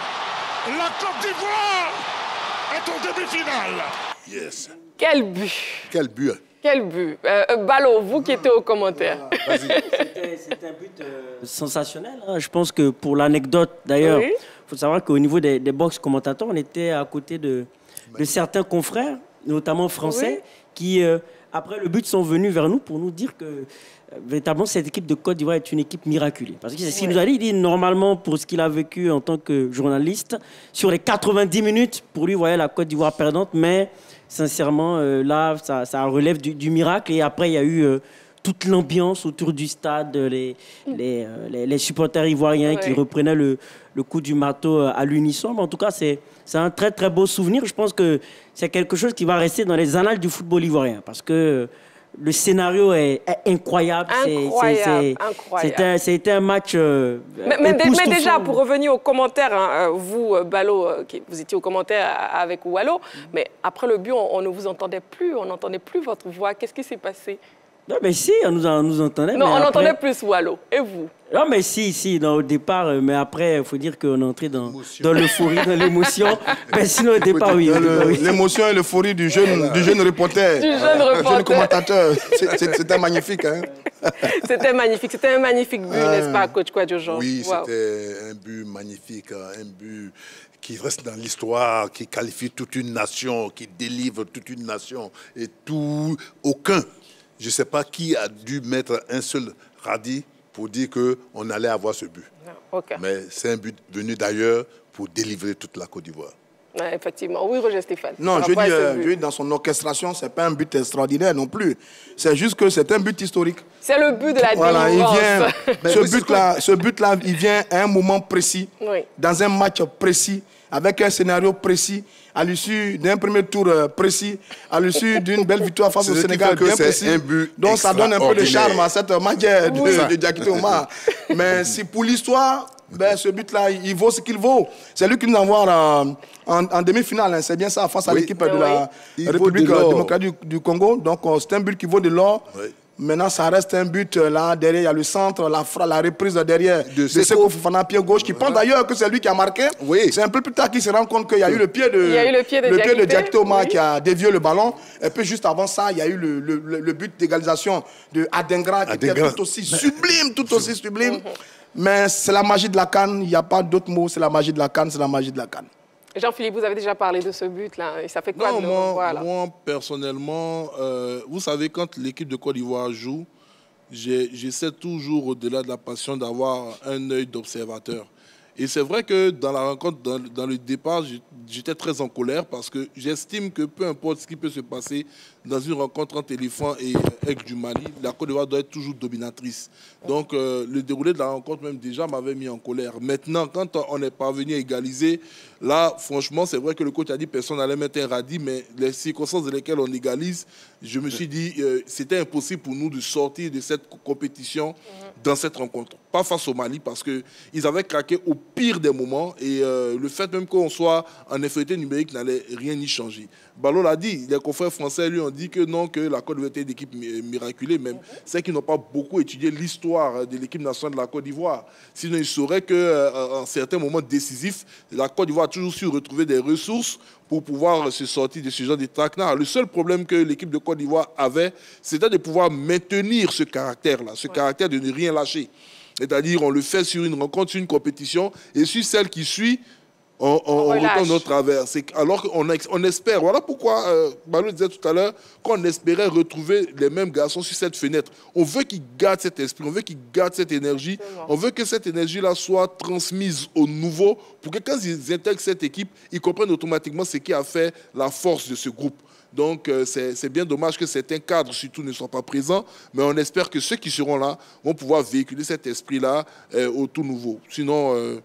est en demi-finale. Yes. Quel but! Quel but! Quel but! Balo, vous qui étiez aux commentaires. C'était un but sensationnel. Je pense que pour l'anecdote, d'ailleurs, il faut savoir qu'au niveau des box commentateurs, on était à côté de certains confrères, notamment français, qui, après le but, sont venus vers nous pour nous dire que véritablement, cette équipe de Côte d'Ivoire est une équipe miraculée. Parce que c'est ce qu'il nous a dit. Il dit, normalement, pour ce qu'il a vécu en tant que journaliste, sur les 90 minutes, pour lui, il voyait la Côte d'Ivoire perdante. Mais sincèrement, là, ça relève du miracle. Et après, il y a eu toute l'ambiance autour du stade, les supporters ivoiriens qui reprenaient le coup du marteau à l'unisson. Mais en tout cas, c'est un très, très beau souvenir. Je pense que c'est quelque chose qui va rester dans les annales du football ivoirien. Parce que le scénario est incroyable. C'était un match. Mais déjà, pour revenir aux commentaires, vous, Balo, vous étiez aux commentaires avec Wallo, mais après le but, on ne vous entendait plus, on n'entendait plus votre voix. Qu'est-ce qui s'est passé? Non, mais si, on nous entendait. Non, mais on après... entendait plus Wallo. Et vous? Non, mais si, au départ, mais après, il faut dire qu'on est entré dans l'euphorie, dans l'émotion. Mais sinon, au départ, oui. L'émotion et l'euphorie du jeune reporter. Du jeune commentateur. C'était magnifique, hein? C'était magnifique. C'était un magnifique but, n'est-ce pas, coach Kouadio-Jean? Oui, c'était un but magnifique, un but qui reste dans l'histoire, qui qualifie toute une nation, qui délivre toute une nation. Et aucun, je ne sais pas qui a dû mettre un seul radis pour dire qu'on allait avoir ce but. Mais c'est un but venu d'ailleurs pour délivrer toute la Côte d'Ivoire. Ouais, effectivement. Oui, Roger Stéphane. Non, je dis dans son orchestration, ce n'est pas un but extraordinaire non plus. C'est juste que c'est un but historique. C'est le but de la délivrance. Ce but-là, il vient à un moment précis, dans un match précis, avec un scénario précis, à l'issue d'un premier tour précis, à l'issue d'une belle victoire face au Sénégal bien précis. Donc ça donne un peu de charme à cette manière de Diakité Ouma. Mais si pour l'histoire, ce but-là, il vaut ce qu'il vaut. C'est lui qui nous envoie en demi-finale. C'est bien ça, face à l'équipe de la République démocratique du Congo. Donc c'est un but qui vaut de l'or. Maintenant, ça reste un but. Là, derrière, il y a le centre, la reprise derrière de Seko Fofana, pied gauche, qui pense d'ailleurs que c'est lui qui a marqué. C'est un peu plus tard qu'il se rend compte qu'il y a eu le pied de Diakité Ouma qui a dévié le ballon. Et puis, juste avant ça, il y a eu le but d'égalisation de Adengra, qui était tout aussi sublime, Mais c'est la magie de la CAN. Il n'y a pas d'autre mot. C'est la magie de la CAN. C'est la magie de la CAN. Jean-Philippe, vous avez déjà parlé de ce but-là. Et ça fait quoi? Moi, personnellement, vous savez, quand l'équipe de Côte d'Ivoire joue, j'essaie toujours, au-delà de la passion, d'avoir un œil d'observateur. Et c'est vrai que dans la rencontre, dans le départ, j'étais très en colère parce que j'estime que peu importe ce qui peut se passer dans une rencontre entre éléphants et aigle du Mali, la Côte d'Ivoire doit être toujours dominatrice. Donc le déroulé de la rencontre même déjà m'avait mis en colère. Maintenant, quand on est parvenu à égaliser, là, franchement, c'est vrai que le coach a dit que personne n'allait mettre un radis, mais les circonstances dans lesquelles on égalise, je me suis dit c'était impossible pour nous de sortir de cette compétition dans cette rencontre. Pas face au Mali, parce qu'ils avaient craqué au pire des moments et le fait même qu'on soit en infériorité numérique n'allait rien y changer. Balo l'a dit, les confrères français lui ont dit que non, que la Côte d'Ivoire était une équipe miraculée, même c'est qu'ils n'ont pas beaucoup étudié l'histoire de l'équipe nationale de la Côte d'Ivoire. Sinon, ils sauraient qu'en certains moments décisifs, la Côte d'Ivoire a toujours su retrouver des ressources pour pouvoir se sortir de ce genre de traquenard. Le seul problème que l'équipe de Côte d'Ivoire avait, c'était de pouvoir maintenir ce caractère-là, ce caractère de ne rien lâcher. C'est-à-dire, on le fait sur une rencontre, sur une compétition, et sur celle qui suit, on retourne notre travers. Alors qu'on espère, voilà pourquoi Malo disait tout à l'heure qu'on espérait retrouver les mêmes garçons sur cette fenêtre. On veut qu'ils gardent cet esprit, on veut qu'ils gardent cette énergie, on veut que cette énergie-là soit transmise aux nouveaux pour que quand ils intègrent cette équipe, ils comprennent automatiquement ce qui a fait la force de ce groupe. Donc, c'est bien dommage que certains cadres, surtout, ne soient pas présents, mais on espère que ceux qui seront là vont pouvoir véhiculer cet esprit-là au tout nouveau. Sinon,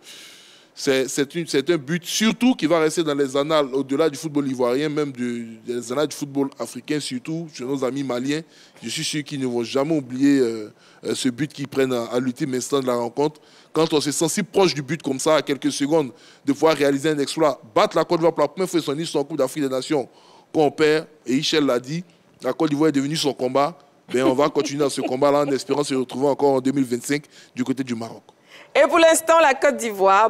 c'est un but surtout qui va rester dans les annales, au-delà du football ivoirien, même des annales du football africain, surtout chez nos amis maliens. Je suis sûr qu'ils ne vont jamais oublier ce but qu'ils prennent à l'ultime instant de la rencontre. Quand on se sent si proche du but comme ça, à quelques secondes, de pouvoir réaliser un exploit, battre la Côte d'Ivoire pour la première fois de son histoire en Coupe d'Afrique des Nations, qu'on perd, et Michel l'a dit, la Côte d'Ivoire est devenue son combat. Ben, on va continuer dans ce combat-là en espérant se retrouver encore en 2025 du côté du Maroc. Et pour l'instant, la Côte d'Ivoire,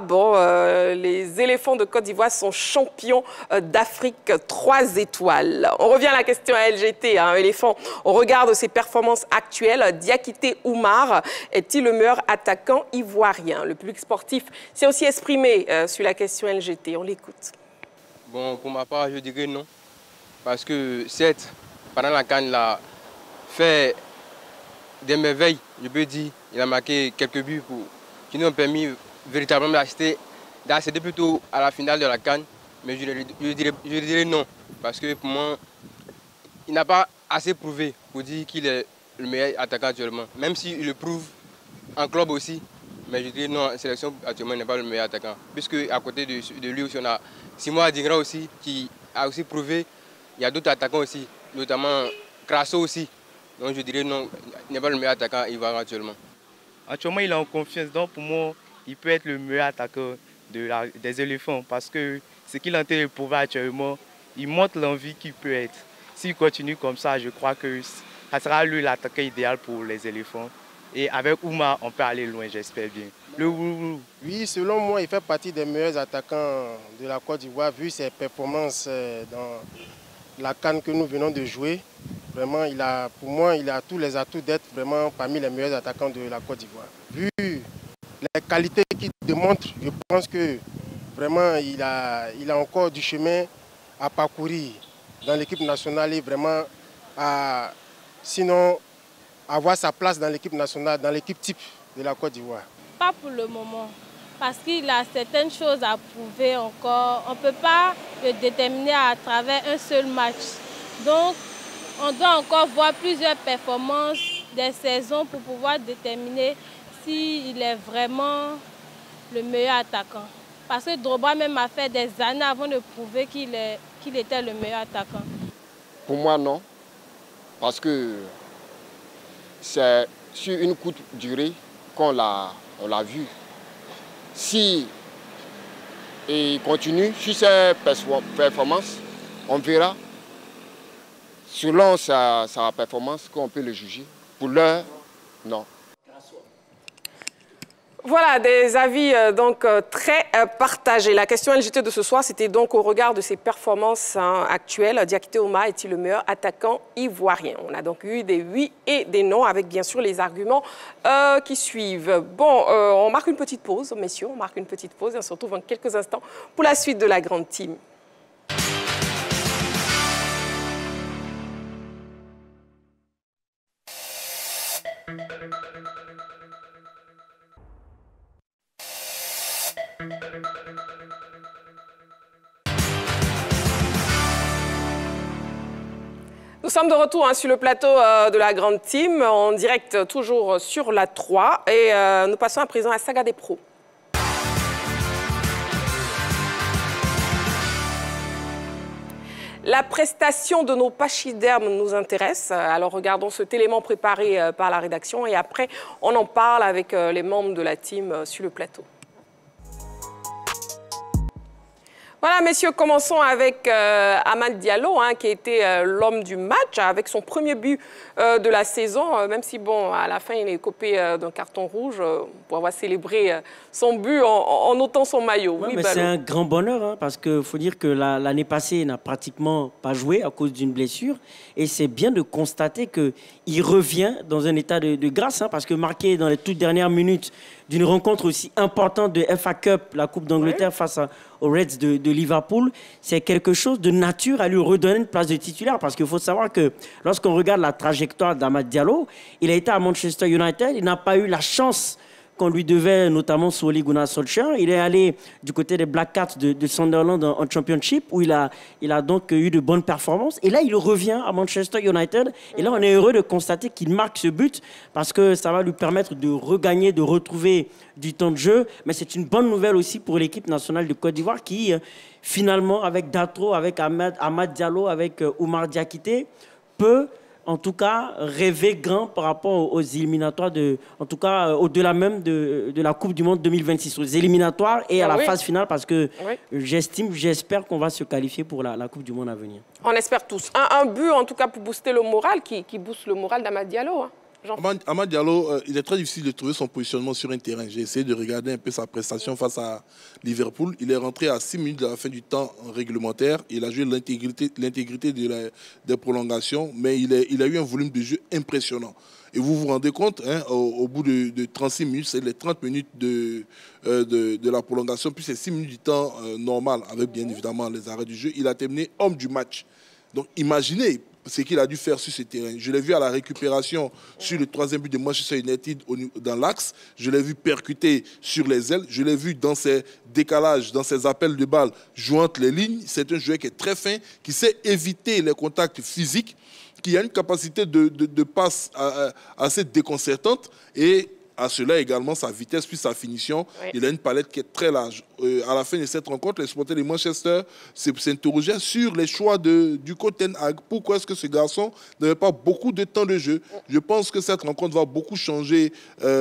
les éléphants de Côte d'Ivoire sont champions d'Afrique 3 étoiles. On revient à la question à LGT, éléphant. Au regard de ses performances actuelles, Diakité Oumar est-il le meilleur attaquant ivoirien? Le public sportif s'est aussi exprimé sur la question LGT. On l'écoute. Bon, pour ma part, je dirais non. Parce que, certes, pendant la CAN, il a fait des merveilles, je peux dire. Il a marqué quelques buts qui nous ont permis véritablement d'accéder plutôt à la finale de la CAN. Mais je dirais non. Parce que pour moi, il n'a pas assez prouvé pour dire qu'il est le meilleur attaquant actuellement. Même s'il le prouve en club aussi. Mais je dirais non, en sélection actuellement, il n'est pas le meilleur attaquant. Puisque à côté de lui aussi, on a Simon Adingra aussi, qui a aussi prouvé. Il y a d'autres attaquants aussi, notamment Crasso aussi. Donc je dirais non, il n'est pas le meilleur attaquant ivoirien actuellement. Actuellement, il est en confiance. Donc pour moi, il peut être le meilleur attaquant des éléphants. Parce que ce qu'il est en train de prouver actuellement, il montre l'envie qu'il peut être. S'il continue comme ça, je crois que ça sera lui l'attaquant idéal pour les éléphants. Et avec Oumar, on peut aller loin, j'espère bien. Oui, selon moi, il fait partie des meilleurs attaquants de la Côte d'Ivoire, vu ses performances dans la CAN que nous venons de jouer. Vraiment, pour moi, il a tous les atouts d'être vraiment parmi les meilleurs attaquants de la Côte d'Ivoire. Vu les qualités qu'il démontre, je pense que vraiment, il a encore du chemin à parcourir dans l'équipe nationale et vraiment sinon avoir sa place dans l'équipe nationale, dans l'équipe type de la Côte d'Ivoire. Pas pour le moment, parce qu'il a certaines choses à prouver encore. On ne peut pas le déterminer à travers un seul match. Donc, on doit encore voir plusieurs performances des saisons pour pouvoir déterminer s'il est vraiment le meilleur attaquant. Parce que Drogba même a fait des années avant de prouver qu'il était le meilleur attaquant. Pour moi, non. Parce que c'est sur une courte durée qu'on l'a vu. Si il continue sur ses performances, on verra. Selon sa performance, qu'on peut le juger. Pour l'heure, non. Voilà, des avis donc très partagés. La question LGT de ce soir, c'était donc au regard de ses performances actuelles, Diakité Oumar est-il le meilleur attaquant ivoirien? On a donc eu des oui et des non, avec bien sûr les arguments qui suivent. Bon, on marque une petite pause, messieurs, on marque une petite pause et on se retrouve dans quelques instants pour la suite de la grande team. Nous sommes de retour sur le plateau de la grande team, en direct toujours sur la 3. Et nous passons à présent à Saga des pros. La prestation de nos pachydermes nous intéresse. Alors regardons cet élément préparé par la rédaction et après on en parle avec les membres de la team sur le plateau. Voilà, messieurs, commençons avec Amad Diallo, qui a été l'homme du match, avec son premier but de la saison, même si, bon, à la fin, il est copé d'un carton rouge pour avoir célébré son but en ôtant son maillot. Ouais, oui, mais c'est un grand bonheur, parce qu'il faut dire que l'année passée, il n'a pratiquement pas joué à cause d'une blessure. Et c'est bien de constater qu'il revient dans un état de grâce, parce que marqué dans les toutes dernières minutes d'une rencontre aussi importante de FA Cup, la Coupe d'Angleterre face aux Reds de Liverpool, c'est quelque chose de nature à lui redonner une place de titulaire. Parce qu'il faut savoir que lorsqu'on regarde la trajectoire d'Amad Diallo, il a été à Manchester United, il n'a pas eu la chance qu'on lui devait, notamment sous Ole Gunnar Solskjaer. Il est allé du côté des Black Cats de Sunderland en Championship, où il a donc eu de bonnes performances. Et là, il revient à Manchester United. Et là, on est heureux de constater qu'il marque ce but, parce que ça va lui permettre de regagner, de retrouver du temps de jeu. Mais c'est une bonne nouvelle aussi pour l'équipe nationale de Côte d'Ivoire qui, finalement, avec Datro, avec Amad Diallo, avec Oumar Diakité, peut en tout cas rêver grand par rapport aux éliminatoires, en tout cas au-delà même de la Coupe du Monde 2026, aux éliminatoires et à la phase finale, parce que j'espère qu'on va se qualifier pour la Coupe du Monde à venir. On espère tous. Un but en tout cas pour booster le moral, qui booste le moral d'Amad Diallo. Hein. Amad Diallo, il est très difficile de trouver son positionnement sur un terrain. J'ai essayé de regarder un peu sa prestation face à Liverpool. Il est rentré à 6 minutes de la fin du temps réglementaire. Il a joué l'intégrité des prolongations, mais il a eu un volume de jeu impressionnant. Et vous vous rendez compte, hein, au bout de 36 minutes, c'est les 30 minutes de la prolongation, puis c'est 6 minutes du temps normal, avec bien évidemment les arrêts du jeu. Il a terminé homme du match. Donc imaginez ce qu'il a dû faire sur ce terrain. Je l'ai vu à la récupération sur le 3e but de Manchester United dans l'axe. Je l'ai vu percuter sur les ailes. Je l'ai vu dans ses décalages, dans ses appels de balles, jouant les lignes. C'est un joueur qui est très fin, qui sait éviter les contacts physiques, qui a une capacité de passe assez déconcertante et à cela également sa vitesse puis sa finition. Oui. Il a une palette qui est très large. À la fin de cette rencontre, les supporters de Manchester s'interrogeaient sur les choix du coach Ten Hag. Pourquoi est-ce que ce garçon n'avait pas beaucoup de temps de jeu? Je pense que cette rencontre va beaucoup changer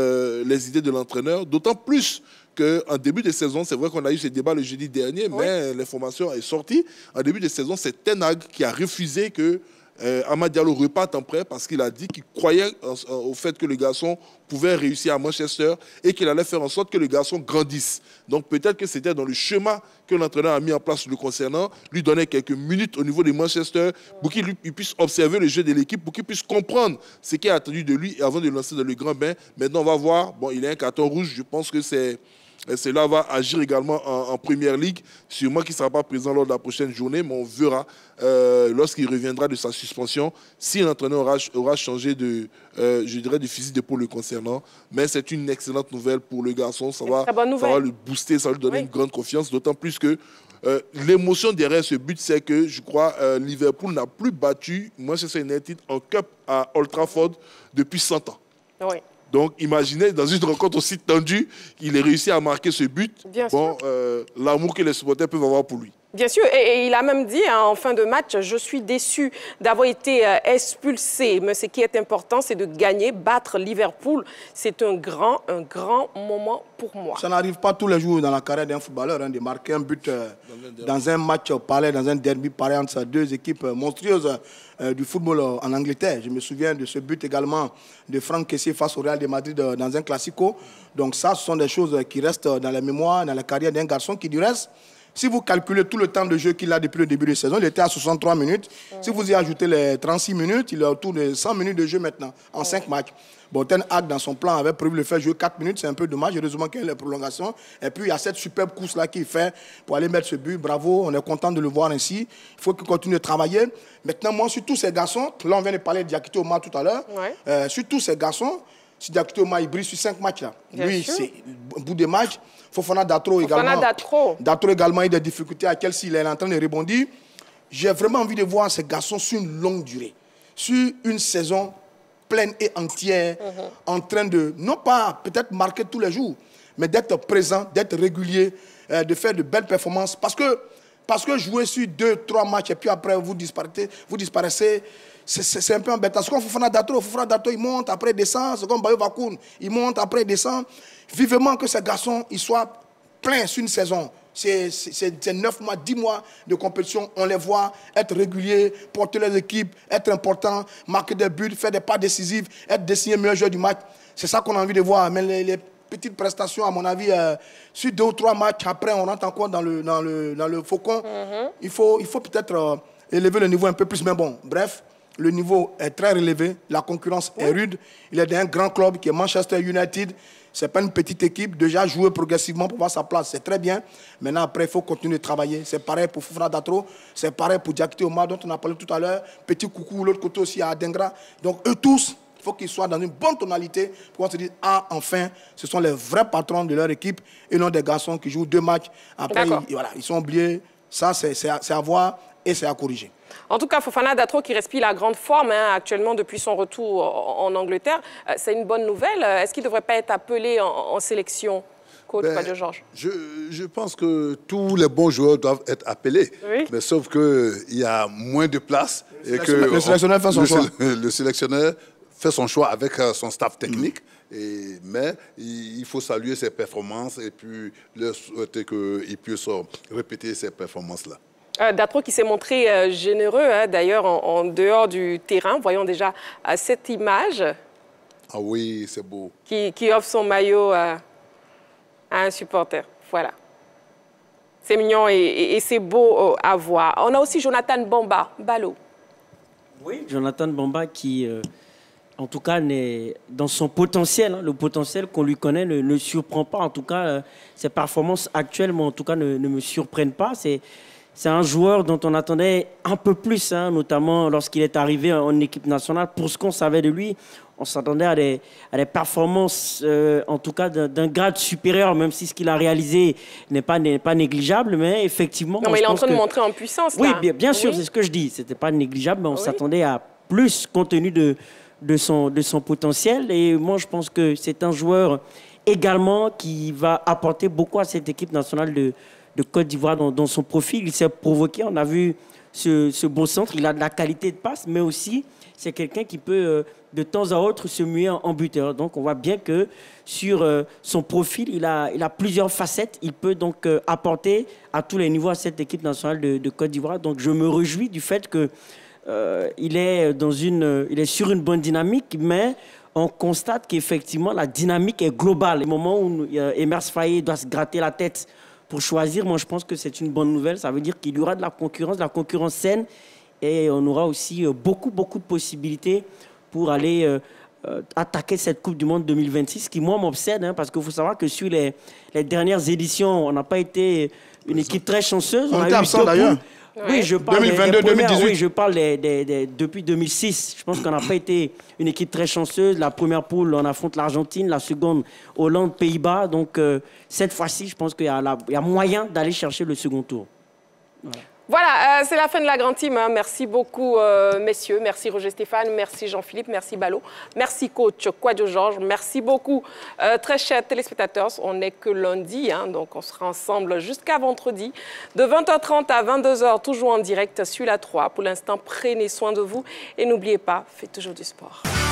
les idées de l'entraîneur, d'autant plus qu'en début de saison, c'est vrai qu'on a eu ce débat le jeudi dernier, mais l'information est sortie. En début de saison, c'est Ten Hag qui a refusé que Amad Diallo reparte en prêt parce qu'il a dit qu'il croyait au fait que le garçon pouvait réussir à Manchester et qu'il allait faire en sorte que le garçon grandisse. Donc peut-être que c'était dans le schéma que l'entraîneur a mis en place le concernant, lui donner quelques minutes au niveau de Manchester pour qu'il puisse observer le jeu de l'équipe, pour qu'il puisse comprendre ce qui est attendu de lui avant de le lancer dans le grand bain. Maintenant, on va voir. Bon, il a un carton rouge, je pense que cela va agir également en Première Ligue. Sûrement qu'il ne sera pas présent lors de la prochaine journée, mais on verra lorsqu'il reviendra de sa suspension si l'entraîneur aura changé de fusil d'épaule le concernant. Mais c'est une excellente nouvelle pour le garçon. Ça va le booster, ça va lui donner une grande confiance, d'autant plus que l'émotion derrière ce but, c'est que je crois Liverpool n'a plus battu Manchester United en Cup à Old Trafford depuis 100 ans. Oui. Donc, imaginez, dans une rencontre aussi tendue, qu'il ait réussi à marquer ce but. L'amour que les supporters peuvent avoir pour lui. Bien sûr, et il a même dit en fin de match, je suis déçu d'avoir été expulsé, mais ce qui est important, c'est de gagner, battre Liverpool. C'est un grand moment pour moi. Ça n'arrive pas tous les jours dans la carrière d'un footballeur, de marquer un but dans un match pareil, dans un derby pareil entre deux équipes monstrueuses du football en Angleterre. Je me souviens de ce but également de Franck Kessié face au Real de Madrid dans un classico. Donc ça, ce sont des choses qui restent dans la mémoire, dans la carrière d'un garçon qui, du reste, si vous calculez tout le temps de jeu qu'il a depuis le début de saison, il était à 63 minutes. Si vous y ajoutez les 36 minutes, il est autour de 100 minutes de jeu maintenant, en 5 matchs. Bon, Ten Hag, dans son plan, avait prévu de le faire jouer 4 minutes. C'est un peu dommage. Heureusement qu'il y a les prolongations. Et puis, il y a cette superbe course-là qu'il fait pour aller mettre ce but. Bravo, on est content de le voir ainsi. Il faut qu'il continue de travailler. Maintenant, moi, sur tous ces garçons, là, on vient de parler de Diakité Oumar tout à l'heure. Sur tous ces garçons, si Diakité Oumar, il brille sur 5 matchs là. Lui, c'est au bout des matchs. Fofana Datro également. Datro également a eu des difficultés à Chelsea. Il est en train de rebondir. J'ai vraiment envie de voir ces garçons sur une longue durée. Sur une saison pleine et entière, en train de, non pas peut-être marquer tous les jours, mais d'être présent, d'être régulier, de faire de belles performances. Parce que jouer sur 2-3 matchs et puis après vous disparaissez, c'est un peu embêtant. C'est comme Fofana Datro, il monte, après il descend. C'est comme Bayo Vakoun, il monte, après il descend. Vivement que ces garçons ils soient pleins sur une saison. C'est 9 mois, 10 mois de compétition. On les voit être réguliers, porter les équipes, être importants, marquer des buts, faire des pas décisifs, être désigné meilleur joueur du match. C'est ça qu'on a envie de voir. Mais les petites prestations, à mon avis, sur 2 ou 3 matchs, après on rentre encore dans le faucon. Il faut peut-être élever le niveau un peu plus. Mais bon, bref. le niveau est très relevé, la concurrence est rude. Il est d'un grand club qui est Manchester United. Ce n'est pas une petite équipe. Déjà jouer progressivement pour voir sa place, c'est très bien. Maintenant, après, il faut continuer de travailler. C'est pareil pour Fofana Datro, c'est pareil pour Diakité Oumar, dont on a parlé tout à l'heure. Petit coucou, l'autre côté aussi à Adengra. Donc, eux tous, il faut qu'ils soient dans une bonne tonalité pour qu'on se dise, ah, enfin, ce sont les vrais patrons de leur équipe et non des garçons qui jouent 2 matchs. Après, ils sont oubliés. Ça, c'est à voir et c'est à corriger. En tout cas, Fofana Datro qui respire la grande forme actuellement depuis son retour en Angleterre, c'est une bonne nouvelle. Est-ce qu'il ne devrait pas être appelé en sélection, coach Kouadio Georges? Je pense que tous les bons joueurs doivent être appelés, mais sauf qu'il y a moins de place. Et que le sélectionneur fait son choix. Le sélectionneur fait son choix avec son staff technique. Mais il faut saluer ses performances et puis leur souhaiter qu'il puisse répéter ces performances-là. Datro qui s'est montré généreux, d'ailleurs, en dehors du terrain. Voyons déjà cette image. Ah oui, c'est beau. Qui offre son maillot à un supporter. Voilà. C'est mignon et c'est beau à voir. On a aussi Jonathan Bamba, Balo. Oui, Jonathan Bamba qui, en tout cas, dans son potentiel, le potentiel qu'on lui connaît ne surprend pas. En tout cas, ses performances actuelles, en tout cas, ne me surprennent pas. C'est un joueur dont on attendait un peu plus, notamment lorsqu'il est arrivé en équipe nationale. Pour ce qu'on savait de lui, on s'attendait à des performances, en tout cas d'un grade supérieur, même si ce qu'il a réalisé n'est pas négligeable. Mais effectivement... Non, mais il est en train de montrer en puissance. Oui, bien sûr, c'est ce que je dis. Ce n'était pas négligeable, mais on s'attendait à plus compte tenu de son potentiel. Et moi, je pense que c'est un joueur également qui va apporter beaucoup à cette équipe nationale de Côte d'Ivoire dans son profil. Il s'est provoqué, on a vu ce beau centre, il a de la qualité de passe, mais aussi c'est quelqu'un qui peut de temps à autre se muer en buteur. Donc on voit bien que sur son profil, il a plusieurs facettes. Il peut donc apporter à tous les niveaux à cette équipe nationale de Côte d'Ivoire. Donc je me réjouis du fait que il est sur une bonne dynamique, mais on constate qu'effectivement la dynamique est globale. Au moment où Emers Faye doit se gratter la tête pour choisir, moi je pense que c'est une bonne nouvelle. Ça veut dire qu'il y aura de la concurrence saine, et on aura aussi beaucoup de possibilités pour aller attaquer cette Coupe du Monde 2026, qui moi m'obsède, parce qu'il faut savoir que sur les dernières éditions, on n'a pas été une équipe très chanceuse. On a eu absent d'ailleurs. Oui, je parle 2022-2018. Oui, je parle depuis 2006. Je pense qu'on n'a pas été une équipe très chanceuse. La première poule, on affronte l'Argentine. La seconde, Hollande, Pays-Bas. Donc, cette fois-ci, je pense qu'il y a moyen d'aller chercher le second tour. Voilà, c'est la fin de la grande team. Merci beaucoup, messieurs. Merci Roger Stéphane, merci Jean-Philippe, merci Balo, merci coach Kouadio Georges, merci beaucoup. Très chers téléspectateurs, on n'est que lundi, donc on sera ensemble jusqu'à vendredi, de 20h30 à 22h, toujours en direct sur la 3. Pour l'instant, prenez soin de vous et n'oubliez pas, faites toujours du sport.